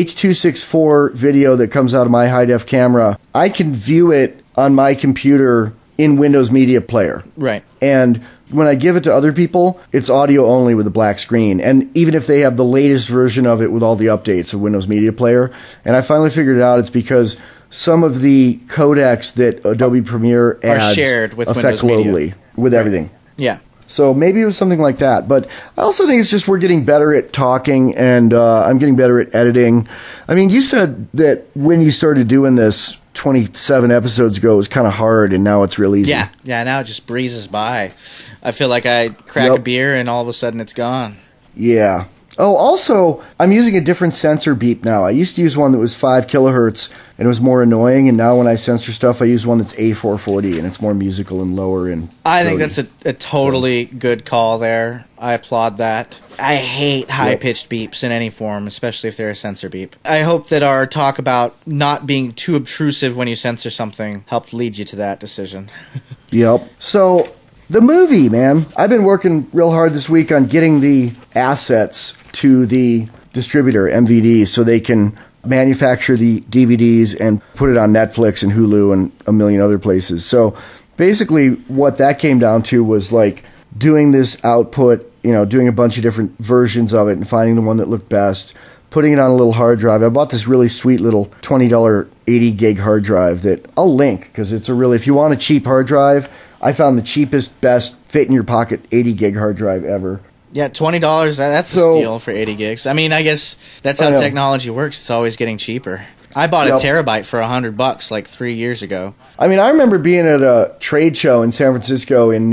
H.264 video that comes out of my high-def camera, I can view it on my computer in Windows Media Player. Right. And when I give it to other people, it's audio only with a black screen. And even if they have the latest version of it with all the updates of Windows Media Player, and I finally figured it out, it's because some of the codecs that Adobe Premiere adds are shared with affect Windows globally Media. With everything. Yeah. So maybe it was something like that. But I also think it's just we're getting better at talking, and I'm getting better at editing. I mean, you said that when you started doing this 27 episodes ago, it was kind of hard, and now it's real easy. Yeah, now it just breezes by. I feel like I crack a beer, and all of a sudden it's gone. Yeah. Oh, also, I'm using a different sensor beep now. I used to use one that was 5 kilohertz, and it was more annoying, and now when I censor stuff, I use one that's A440, and it's more musical and lower. And I think that's a totally good call there. I applaud that. I hate high-pitched beeps in any form, especially if they're a sensor beep. I hope that our talk about not being too obtrusive when you censor something helped lead you to that decision. Yep. So, the movie, man. I've been working real hard this week on getting the assets to the distributor, MVD, so they can manufacture the DVDs and put it on Netflix and Hulu and a million other places. So basically what that came down to was like doing this output, doing a bunch of different versions of it and finding the one that looked best, putting it on a little hard drive. I bought this really sweet little $20 80 gig hard drive that I'll link because it's if you want a cheap hard drive, I found the cheapest, best, fit in your pocket 80 gig hard drive ever. Yeah, $20, that's a steal for 80 gigs. I mean, I guess that's how technology works. It's always getting cheaper. I bought a terabyte for $100 like 3 years ago. I mean, I remember being at a trade show in San Francisco in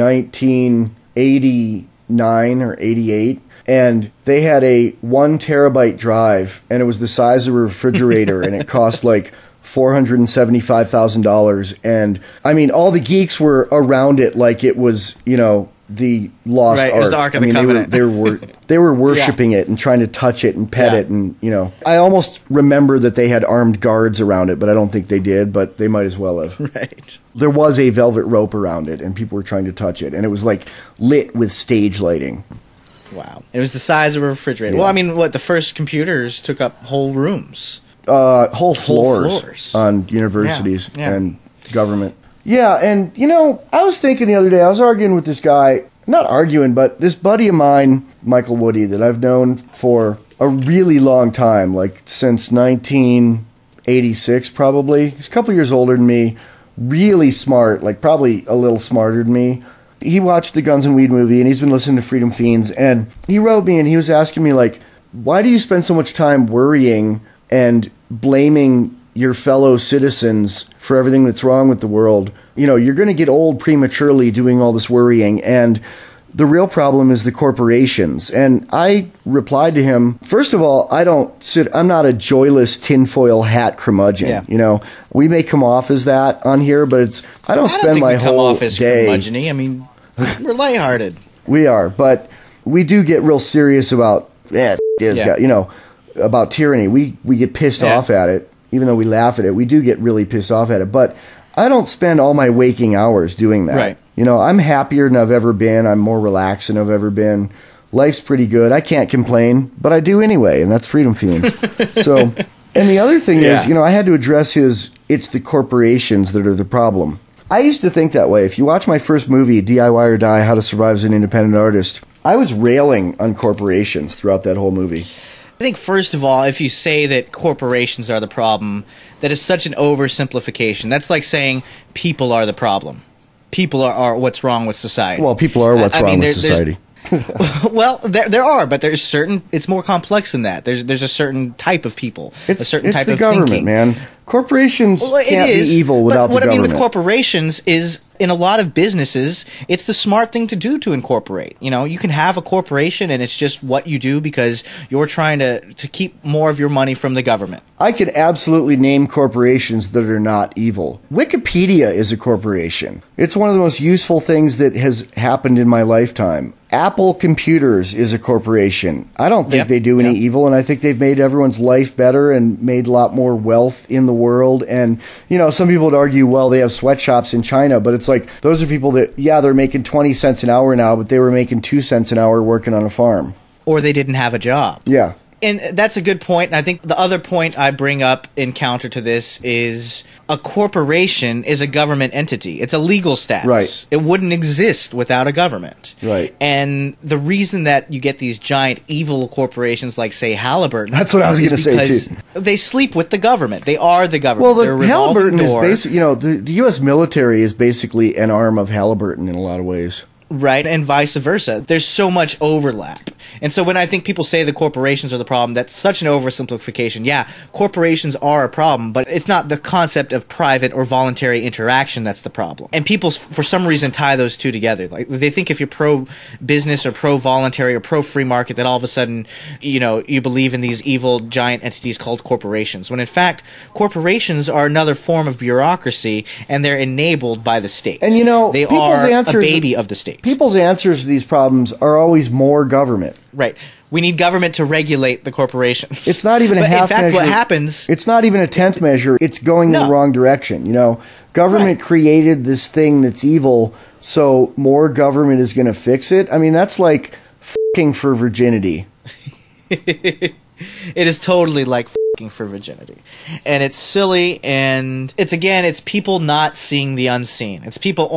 1989 or 88, and they had a 1 terabyte drive, and it was the size of a refrigerator, and it cost like $475,000. And I mean, all the geeks were around it like it was, the lost ark. It was the Ark of the Covenant. They were worshiping it and trying to touch it and pet it, and I almost remember that they had armed guards around it, but I don't think they did, but they might as well have. Right. There was a velvet rope around it, and people were trying to touch it, and it was like lit with stage lighting. Wow. It was the size of a refrigerator. Yeah. Well, I mean, the first computers took up whole rooms. Whole floors on universities and government. Yeah, and, I was thinking the other day, I was arguing with this guy, not arguing, but this buddy of mine, Michael Woody, that I've known for a really long time, like since 1986 probably. He's a couple years older than me, really smart, like probably a little smarter than me. He watched the Guns and Weed movie, and he's been listening to Freedom Fiends, and he wrote me, and he was asking me, like, why do you spend so much time worrying and blaming your fellow citizens for everything that's wrong with the world? You're going to get old prematurely doing all this worrying, and the real problem is the corporations. And I replied to him, first of all, I'm not a joyless tinfoil hat curmudgeon. Yeah. We may come off as that on here, but I don't spend my whole come off as day. Curmudgeon-y. I mean, we're lighthearted. We are, but we do get real serious about about tyranny. We get pissed off at it, even though we laugh at it. We do get really pissed off at it, but I don't spend all my waking hours doing that. Right. I'm happier than I've ever been. I'm more relaxed than I've ever been. Life's pretty good. I can't complain, but I do anyway, and that's Freedom Fiends. So, and the other thing is, I had to address it's the corporations that are the problem. I used to think that way. If you watch my first movie, DIY or Die, How to Survive as an Independent Artist, I was railing on corporations throughout that whole movie. I think, first of all, if you say that corporations are the problem, that is such an oversimplification. That's like saying people are the problem. People are what's wrong with society. Well, people are what's wrong with society. Well, there are, but there's certain. It's more complex than that. There's a certain type of people, a certain type of thinking. It's the government, man. Corporations can't be evil without the government. What I mean with corporations is In a lot of businesses, it's the smart thing to do to incorporate. You know, you can have a corporation and it's just what you do because you're trying to keep more of your money from the government. I could absolutely name corporations that are not evil. Wikipedia is a corporation. It's one of the most useful things that has happened in my lifetime. Apple Computers is a corporation. I don't think they do any evil, and I think they've made everyone's life better and made a lot more wealth in the world. And, you know, some people would argue, well, they have sweatshops in China, but it's like, those are people that, yeah, they're making 20 cents an hour now, but they were making 2 cents an hour working on a farm. Or they didn't have a job. Yeah. And that's a good point. And I think the other point I bring up in counter to this is a corporation is a government entity. It's a legal status. Right. It wouldn't exist without a government. Right. And the reason that you get these giant evil corporations like, say, Halliburton. That's what I was going to say, too. They sleep with the government. They are the government. Well, Halliburton is basically, you know, the U.S. military is basically an arm of Halliburton in a lot of ways. Right, and vice versa. There's so much overlap. And so when I think people say the corporations are the problem, that's such an oversimplification. Yeah, corporations are a problem, but it's not the concept of private or voluntary interaction that's the problem. And people, for some reason, tie those two together. Like, they think if you're pro-business or pro-voluntary or pro-free market, that all of a sudden, you know, you believe in these evil giant entities called corporations. When in fact, corporations are another form of bureaucracy, and they're enabled by the state. And, you know, they are a baby of the state. People's answers to these problems are always more government. Right. We need government to regulate the corporations. It's not even a half measure. In fact, what happens... It's not even a 10th measure. It's going in the wrong direction. You know, government created this thing that's evil, so more government is going to fix it. I mean, that's like f***ing for virginity. It is totally like f***ing for virginity. And it's silly, and it's people not seeing the unseen. It's people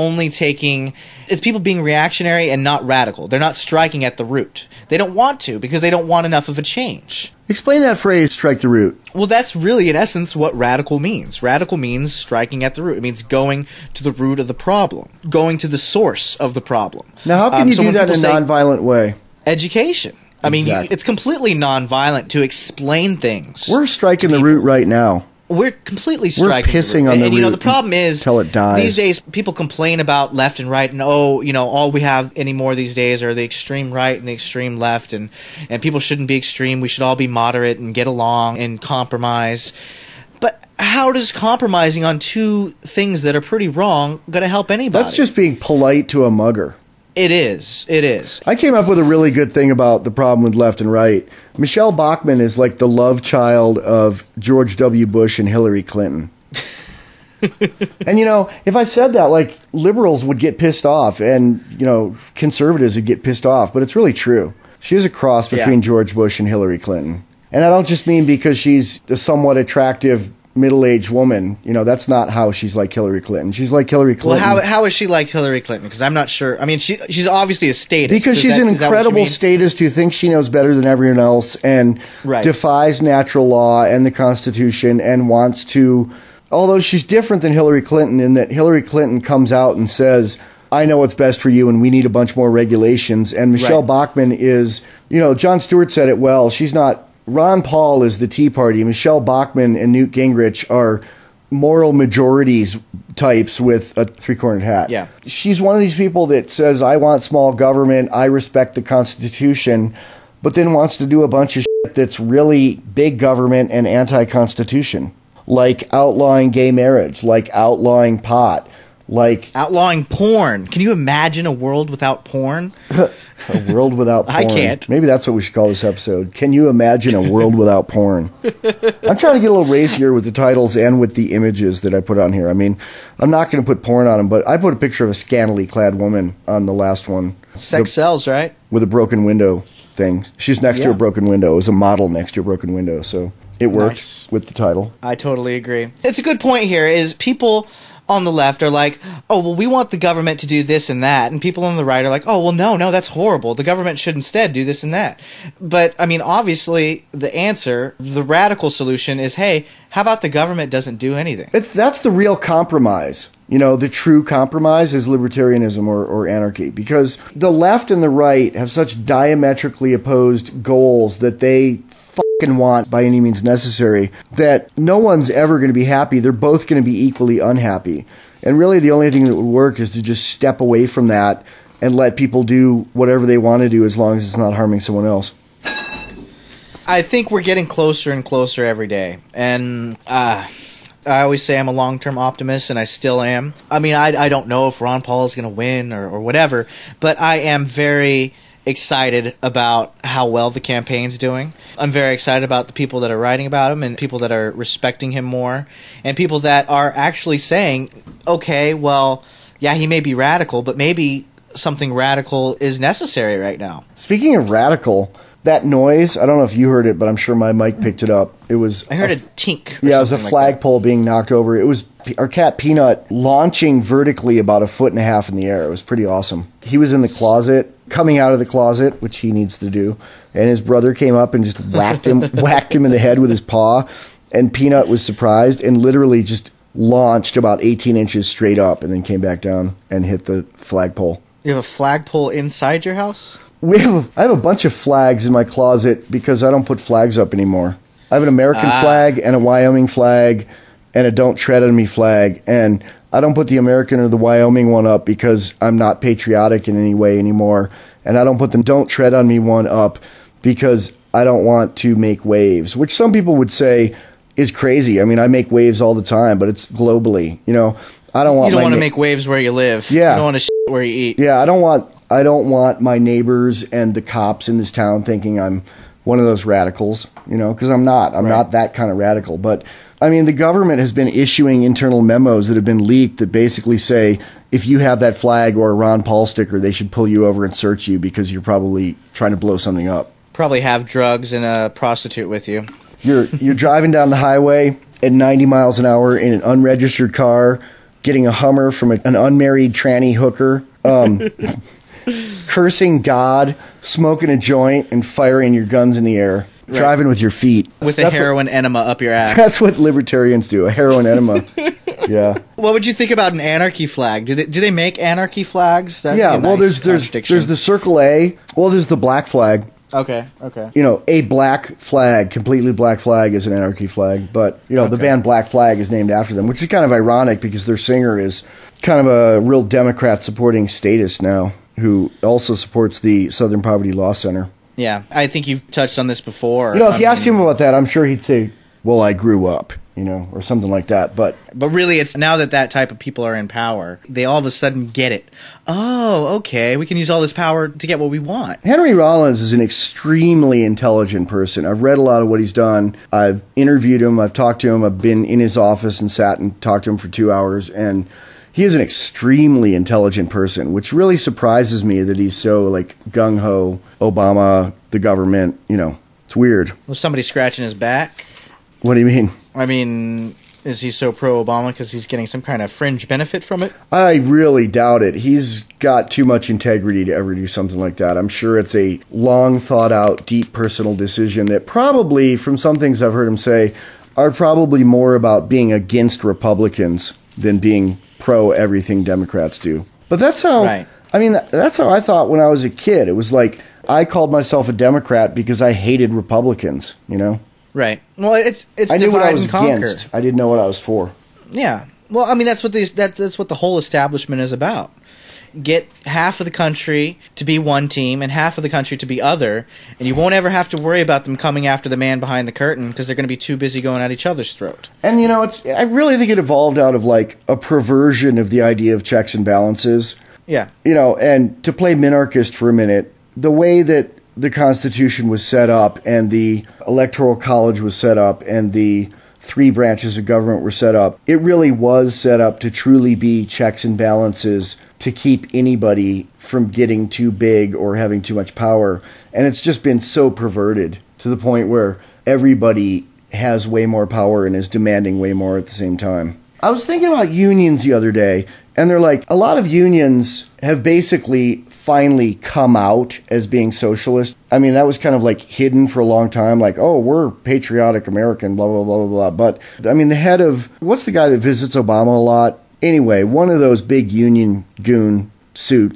it's people being reactionary and not radical. They're not striking at the root. They don't want to because they don't want enough of a change. Explain that phrase, strike the root. Well, that's really, in essence, what radical means. Radical means striking at the root. It means going to the root of the problem, going to the source of the problem. Now, how can you do that in a nonviolent way? Education. I mean, it's completely nonviolent to explain things. We're striking the root right now. We're completely striking We're pissing on the root. And, you know, the problem is, until it dies. These days, people complain about left and right, and, oh, you know, all we have anymore these days are the extreme right and the extreme left, and people shouldn't be extreme. We should all be moderate and get along and compromise. But how does compromising on two things that are pretty wrong going to help anybody? That's just being polite to a mugger. It is. It is. I came up with a really good thing about the problem with left and right. Michelle Bachmann is like the love child of George W. Bush and Hillary Clinton. And, you know, if I said that, like, liberals would get pissed off and, you know, conservatives would get pissed off. But it's really true. She is a cross between George Bush and Hillary Clinton. And I don't just mean because she's a somewhat attractive middle-aged woman. You know, that's not how she's like Hillary Clinton. She's like Hillary Clinton. Well, how is she like Hillary Clinton? Because I'm not sure. I mean, she's obviously a statist. Because she's an incredible statist who thinks she knows better than everyone else and defies natural law and the Constitution and wants to... Although she's different than Hillary Clinton in that Hillary Clinton comes out and says, I know what's best for you and we need a bunch more regulations. And Michelle Bachmann is... You know, Jon Stewart said it well. She's not... Ron Paul is the Tea Party. Michelle Bachmann and Newt Gingrich are moral majorities types with a three-cornered hat. Yeah. She's one of these people that says, I want small government, I respect the Constitution, but then wants to do a bunch of shit that's really big government and anti-Constitution, like outlawing gay marriage, like outlawing pot, like... outlawing porn. Can you imagine a world without porn? A world without porn. I can't. Maybe that's what we should call this episode. Can you imagine a world without porn? I'm trying to get a little racier with the titles and with the images that I put on here. I mean, I'm not going to put porn on them, but I put a picture of a scantily clad woman on the last one. Sex sells, right? With a broken window thing. She's next to a broken window. It was a model next to a broken window, so it works with the title. I totally agree. It's a good point here, is people... on the left are like, oh, well, we want the government to do this and that. And people on the right are like, oh, well, no, that's horrible. The government should instead do this and that. But, I mean, obviously, the answer, the radical solution is, hey, how about the government doesn't do anything? That's the real compromise. You know, the true compromise is libertarianism or anarchy. Because the left and the right have such diametrically opposed goals that they fucking want by any means necessary that no one's ever going to be happy. They're both going to be equally unhappy. And really the only thing that would work is to just step away from that and let people do whatever they want to do as long as it's not harming someone else. I think we're getting closer and closer every day. And I always say I'm a long-term optimist, and I still am. I mean, I don't know if Ron Paul is going to win or whatever, but I am very excited about how well the campaign's doing. I'm very excited about the people that are writing about him and people that are respecting him more, and people that are actually saying, okay, well, yeah, he may be radical, but maybe something radical is necessary right now. Speaking of radical, that noise, I don't know if you heard it, but I'm sure my mic picked it up. It was I heard a tink. Yeah, it was a flagpole being knocked over. It was our cat Peanut launching vertically about 1.5 feet in the air. It was pretty awesome. He was in the closet, coming out of the closet, which he needs to do, and his brother came up and just whacked him in the head with his paw, and Peanut was surprised and literally just launched about 18 inches straight up and then came back down and hit the flagpole. You have a flagpole inside your house? I have a bunch of flags in my closet because I don't put flags up anymore. I have an American flag and a Wyoming flag and a Don't Tread on Me flag, and I don't put the American or the Wyoming one up because I'm not patriotic in any way anymore, and I don't put the Don't Tread on Me one up because I don't want to make waves, which some people would say is crazy. I mean, I make waves all the time, but it's globally, you know. I don't want. You don't want to make waves where you live. Yeah. You don't want to shit where you eat. Yeah, I don't want my neighbors and the cops in this town thinking I'm one of those radicals, you know, because I'm not. I'm not that kind of radical. But, I mean, the government has been issuing internal memos that have been leaked that basically say if you have that flag or a Ron Paul sticker, they should pull you over and search you because you're probably trying to blow something up. Probably have drugs and a prostitute with you. You're driving down the highway at 90 miles an hour in an unregistered car, getting a Hummer from an unmarried tranny hooker, cursing God, smoking a joint, and firing your guns in the air, driving with your feet. With a heroin enema up your ass. That's what libertarians do, a heroin enema. Yeah. What would you think about an anarchy flag? Do they make anarchy flags? That'd be a well, nice there's contradiction. the Circle A. Well, there's the black flag. Okay. You know, a black flag, completely black flag is an anarchy flag. But, you know, the band Black Flag is named after them, which is kind of ironic because their singer is kind of a real Democrat supporting statist now, who also supports the Southern Poverty Law Center. Yeah, I think you've touched on this before. You know, if you asked him about that, I'm sure he'd say, well, I grew up, you know, or something like that. But really, it's now that type of people are in power, they all of a sudden get it. Oh, okay, we can use all this power to get what we want. Henry Rollins is an extremely intelligent person. I've read a lot of what he's done. I've interviewed him. I've talked to him. I've been in his office and sat and talked to him for 2 hours. And he is an extremely intelligent person, which really surprises me that he's so, like, gung-ho, Obama, the government, you know. It's weird. Was somebody scratching his back? What do you mean? I mean, is he so pro-Obama because he's getting some kind of fringe benefit from it? I really doubt it. He's got too much integrity to ever do something like that. I'm sure it's a long thought-out, deep personal decision that probably, from some things I've heard him say, are probably more about being against Republicans than being pro-everything Democrats do. But that's how, I mean, that's how I thought when I was a kid. It was like, I called myself a Democrat because I hated Republicans, you know? Right. Well, it's I knew what I divide was and conquer. against. I didn't know what I was for. Yeah. Well, I mean, that's what that's what the whole establishment is about. Get half of the country to be one team and half of the country to be other, and you won't ever have to worry about them coming after the man behind the curtain because they're going to be too busy going at each other's throat. And, you know, I really think it evolved out of, like, a perversion of the idea of checks and balances. Yeah. You know, and to play minarchist for a minute, the way that the Constitution was set up and the Electoral College was set up and the 3 branches of government were set up, it really was set up to truly be checks and balances to keep anybody from getting too big or having too much power. And it's just been so perverted to the point where everybody has way more power and is demanding way more at the same time. I was thinking about unions the other day, and they're like, a lot of unions have basically finally come out as being socialist. I mean, that was kind of like hidden for a long time, like, oh, we're patriotic American, blah, blah, blah, blah, blah. But, I mean, the head of, what's the guy that visits Obama a lot? Anyway, one of those big union goon suits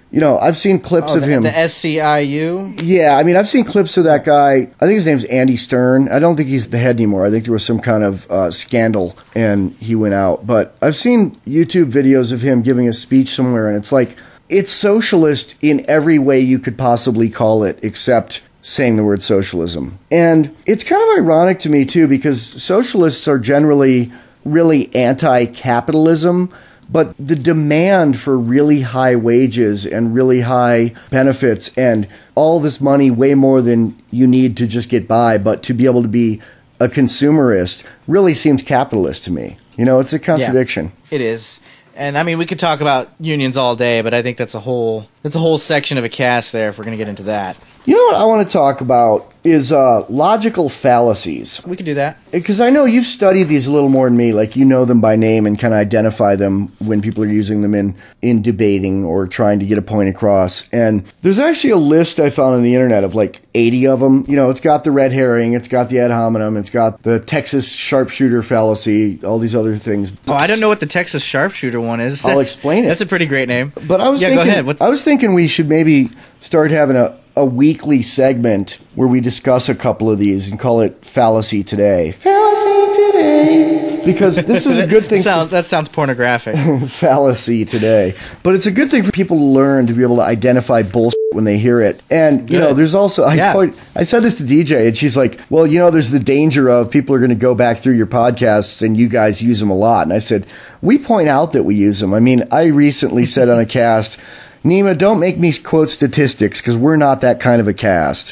I've seen clips of him. The SCIU? Yeah, I mean, I've seen clips of that guy. I think his name's Andy Stern. I don't think he's the head anymore. I think there was some kind of scandal, and he went out. But I've seen YouTube videos of him giving a speech somewhere, and it's like, it's socialist in every way you could possibly call it, except saying the word socialism. And it's kind of ironic to me, too, because socialists are generally really anti-capitalism, but the demand for really high wages and really high benefits and all this money, way more than you need to just get by, but to be able to be a consumerist, really seems capitalist to me. It's a contradiction. Yeah, it is. And I mean, we could talk about unions all day, but I think that's a whole section of a cast there if we're going to get into that. You know what I want to talk about is logical fallacies. We could do that. Because I know you've studied these a little more than me. Like, you know them by name and kind of identify them when people are using them in debating or trying to get a point across. And there's actually a list I found on the internet of like 80 of them. It's got the red herring, it's got the ad hominem, it's got the Texas Sharpshooter Fallacy, all these other things. Oh, I don't know what the Texas Sharpshooter one is. I'll explain it. That's a pretty great name. But I was thinking, go ahead. I was thinking we should maybe start having a weekly segment where we discuss a couple of these and call it Fallacy Today. Fallacy Today. Because this is a good thing. That sounds pornographic. Fallacy Today. But it's a good thing for people to learn to be able to identify bullshit when they hear it. And, there's also, I said this to DJ, and she's like, well, there's the danger of people are going to go back through your podcasts and you guys use them a lot. And I said, we point out that we use them. I mean, I recently said on a cast, Neema, don't make me quote statistics because we're not that kind of a cast.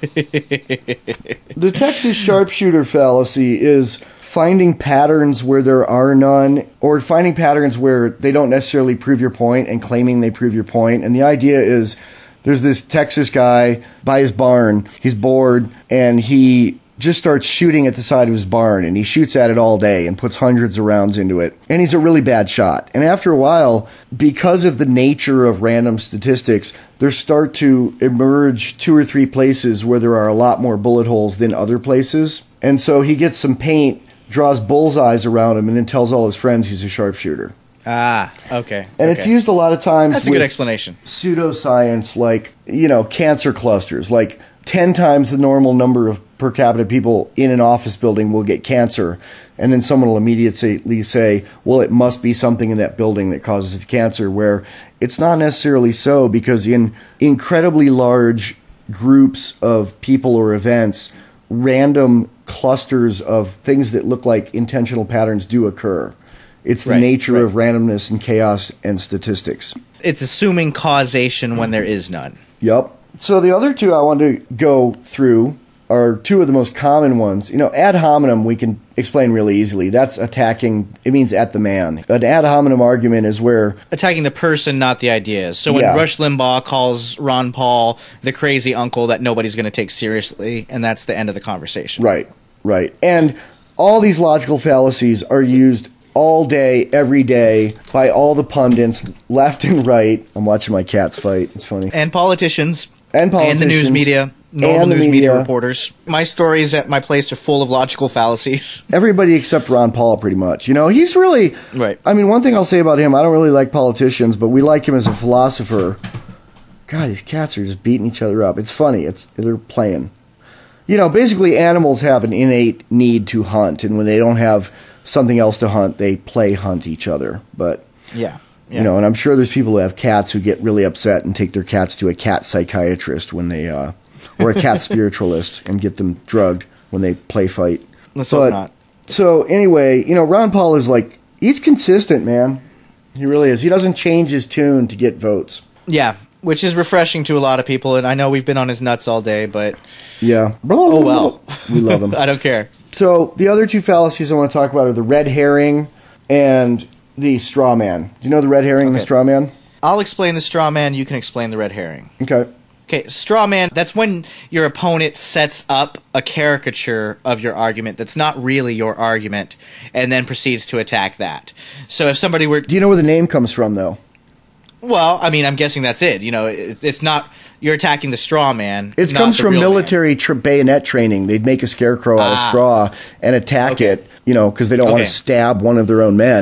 The Texas Sharpshooter Fallacy is finding patterns where there are none, or finding patterns where they don't necessarily prove your point and claiming they prove your point. And the idea is there's this Texas guy by his barn. He's bored, and he just starts shooting at the side of his barn, and he shoots at it all day and puts hundreds of rounds into it. And he's a really bad shot. And after a while, because of the nature of random statistics, there start to emerge 2 or 3 places where there are a lot more bullet holes than other places. And so he gets some paint, draws bullseyes around him, and then tells all his friends he's a sharpshooter. Ah, okay. And it's used a lot of times. That's a good explanation. Pseudoscience, like, cancer clusters, like 10 times the normal number of per capita people in an office building will get cancer, and then someone will immediately say, well, it must be something in that building that causes the cancer, where it's not necessarily so, because in incredibly large groups of people or events, random clusters of things that look like intentional patterns do occur. It's the nature of randomness and chaos and statistics. It's assuming causation when there is none. Yep. So the other two I want to go through are 2 of the most common ones. Ad hominem we can explain really easily. That's attacking, it means at the man. An ad hominem argument is where... attacking the person, not the ideas. So when Rush Limbaugh calls Ron Paul the crazy uncle that nobody's going to take seriously, and that's the end of the conversation. Right. And all these logical fallacies are used all day, every day, by all the pundits, left and right. I'm watching my cats fight. It's funny. And politicians. And the news media. Normal news media reporters. My stories at my place are full of logical fallacies. Everybody except Ron Paul, pretty much. He's really... right. I mean, one thing I'll say about him, I don't really like politicians, but we like him as a philosopher. God, these cats are just beating each other up. It's funny. They're playing. Basically, animals have an innate need to hunt, and when they don't have something else to hunt, they play hunt each other. But yeah. And I'm sure there's people who have cats who get really upset and take their cats to a cat psychiatrist when they or a cat spiritualist and get them drugged when they play fight. Let's hope not. So anyway, Ron Paul is like, he's consistent, man. He really is. He doesn't change his tune to get votes. Yeah, which is refreshing to a lot of people, and I know we've been on his nuts all day, but yeah. Oh well. We love him. I don't care. So the other 2 fallacies I want to talk about are the red herring and the straw man. Do you know the red herring and the straw man? I'll explain the straw man. You can explain the red herring. Okay, straw man, that's when your opponent sets up a caricature of your argument that's not really your argument and then proceeds to attack that. So if somebody were... Do you know where the name comes from, though? Well, I mean, I'm guessing that's it. It's not... You're attacking the straw man. It comes from military bayonet training. They'd make a scarecrow out of straw and attack it, because they don't want to stab one of their own men.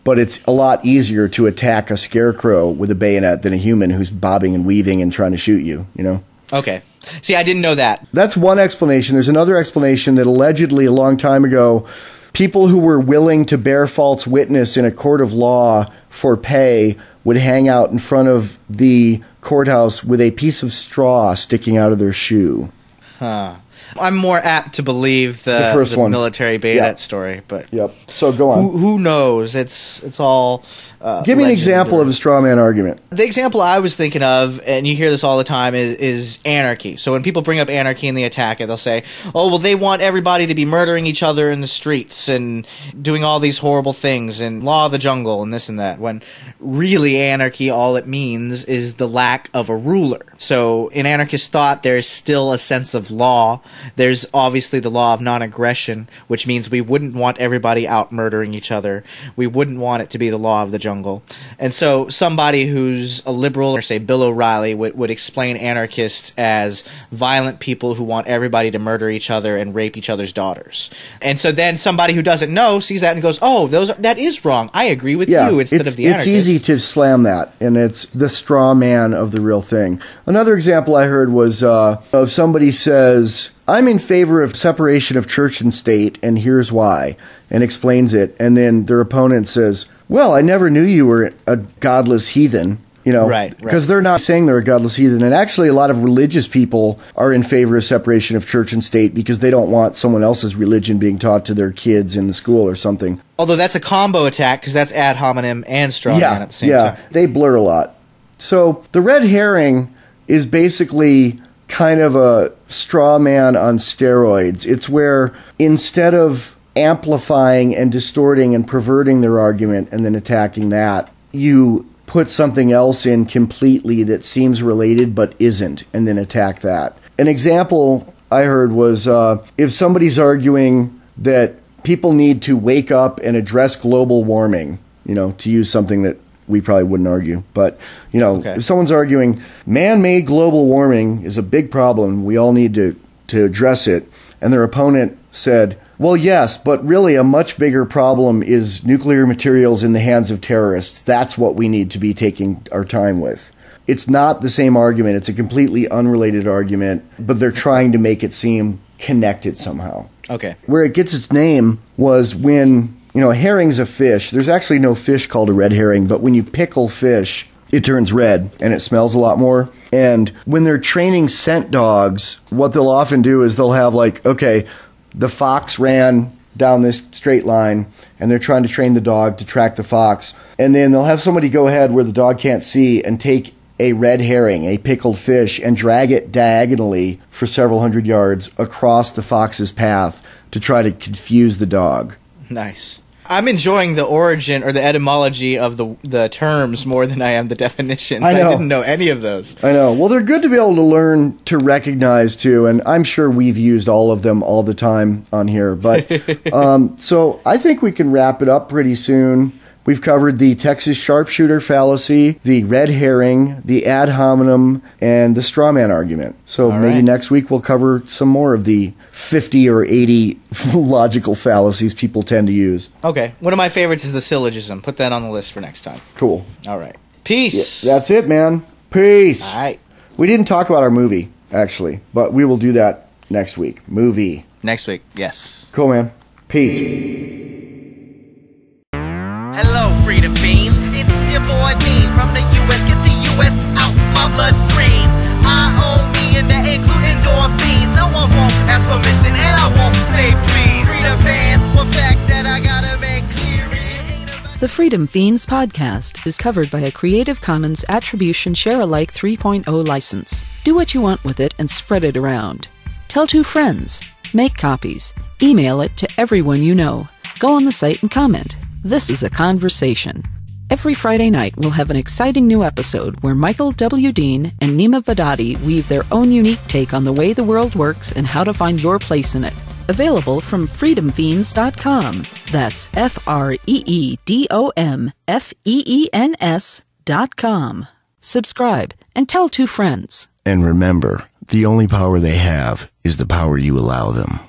but it's a lot easier to attack a scarecrow with a bayonet than a human who's bobbing and weaving and trying to shoot you, you know? Okay. See, I didn't know that. That's one explanation. There's another explanation that allegedly a long time ago, people who were willing to bear false witness in a court of law for pay would hang out in front of the courthouse with a piece of straw sticking out of their shoe. Huh. I'm more apt to believe the first one. military bayonet story, but Yep. So go on. who knows? It's all. Give me an example of a straw man argument. The example I was thinking of, and you hear this all the time, is anarchy. So when people bring up anarchy and they attack it, they'll say, oh, well, they want everybody to be murdering each other in the streets and doing all these horrible things and law of the jungle and this and that, when really anarchy, all it means is the lack of a ruler. So in anarchist thought, there is still a sense of law. There's obviously the law of non-aggression, which means we wouldn't want everybody out murdering each other. We wouldn't want it to be the law of the jungle. And so somebody who's a liberal, or say Bill O'Reilly, would explain anarchists as violent people who want everybody to murder each other and rape each other's daughters. And so then somebody who doesn't know sees that and goes, oh, that is wrrong. I agree with you instead of the anarchist. It's easy to slam that, and it's the straw man of the real thing. Another example I heard was of somebody says, I'm in favor of separation of church and state, and here's why, and explains it. And then their opponent says, well, I never knew you were a godless heathen, you know, right. Because they're not saying they're a godless heathen. And actually, a lot of religious people are in favor of separation of church and state because they don't want someone else's religion being taught to their kids in the school or something. Although that's a combo attack, because that's ad hominem and straw man at the same time. They blur a lot. So the red herring is basically kind of a straw man on steroids. It's where instead of amplifying and distorting and perverting their argument and then attacking that, you put something else in completely that seems related but isn't, and then attack that. An example I heard was if somebody's arguing that people need to wake up and address global warming, you know, to use something that we probably wouldn't argue. But, you know, if someone's arguing man-made global warming is a big problem, we all need to address it, and their opponent said, well, yes, but really a much bigger problem is nuclear materials in the hands of terrorists. That's what we need to be taking our time with. It's not the same argument. It's a completely unrelated argument, but they're trying to make it seem connected somehow. Okay. Where it gets its name was when, you know, a herring's a fish. There's actually no fish called a red herring, but when you pickle fish, it turns red and it smells a lot more. And when they're training scent dogs, what they'll often do is they'll have like, okay, the fox ran down this straight line and they're trying to train the dog to track the fox. And then they'll have somebody go ahead where the dog can't see and take a red herring, a pickled fish, and drag it diagonally for several hundred yards across the fox's path to try to confuse the dog. Nice. I'm enjoying the origin or the etymology of the terms more than I am the definitions. I didn't know any of those. I know. Well, they're good to be able to learn to recognize, too, and I'm sure we've used all of them all the time on here. But so I think we can wrap it up pretty soon. We've covered the Texas Sharpshooter Fallacy, the red herring, the ad hominem, and the straw man argument. So maybe next week we'll cover some more of the 50 or 80 logical fallacies people tend to use. Okay. One of my favorites is the syllogism. Put that on the list for next time. Cool. All right. Peace. Yeah, that's it, man. Peace. All right. We didn't talk about our movie, actually, but we will do that next week. Movie. Next week, yes. Cool, man. Peace. Hello, Freedom Fiends. It's your boy Dean from the U.S. Get the U.S. out my bloodstream. I own me and that include endorphins. No one won't ask permission and I won't say please. Freedom fans, one fact that I gotta make clear. The Freedom Fiends podcast is covered by a Creative Commons Attribution Share-alike 3.0 license. Do what you want with it and spread it around. Tell 2 friends. Make copies. Email it to everyone you know. Go on the site and comment. This is a conversation. Every Friday night, we'll have an exciting new episode where Michael W. Dean and Neema Vedadi weave their own unique take on the way the world works and how to find your place in it. Available from freedomfeens.com. That's FREEDOMFEENS.com. Subscribe and tell 2 friends. And remember, the only power they have is the power you allow them.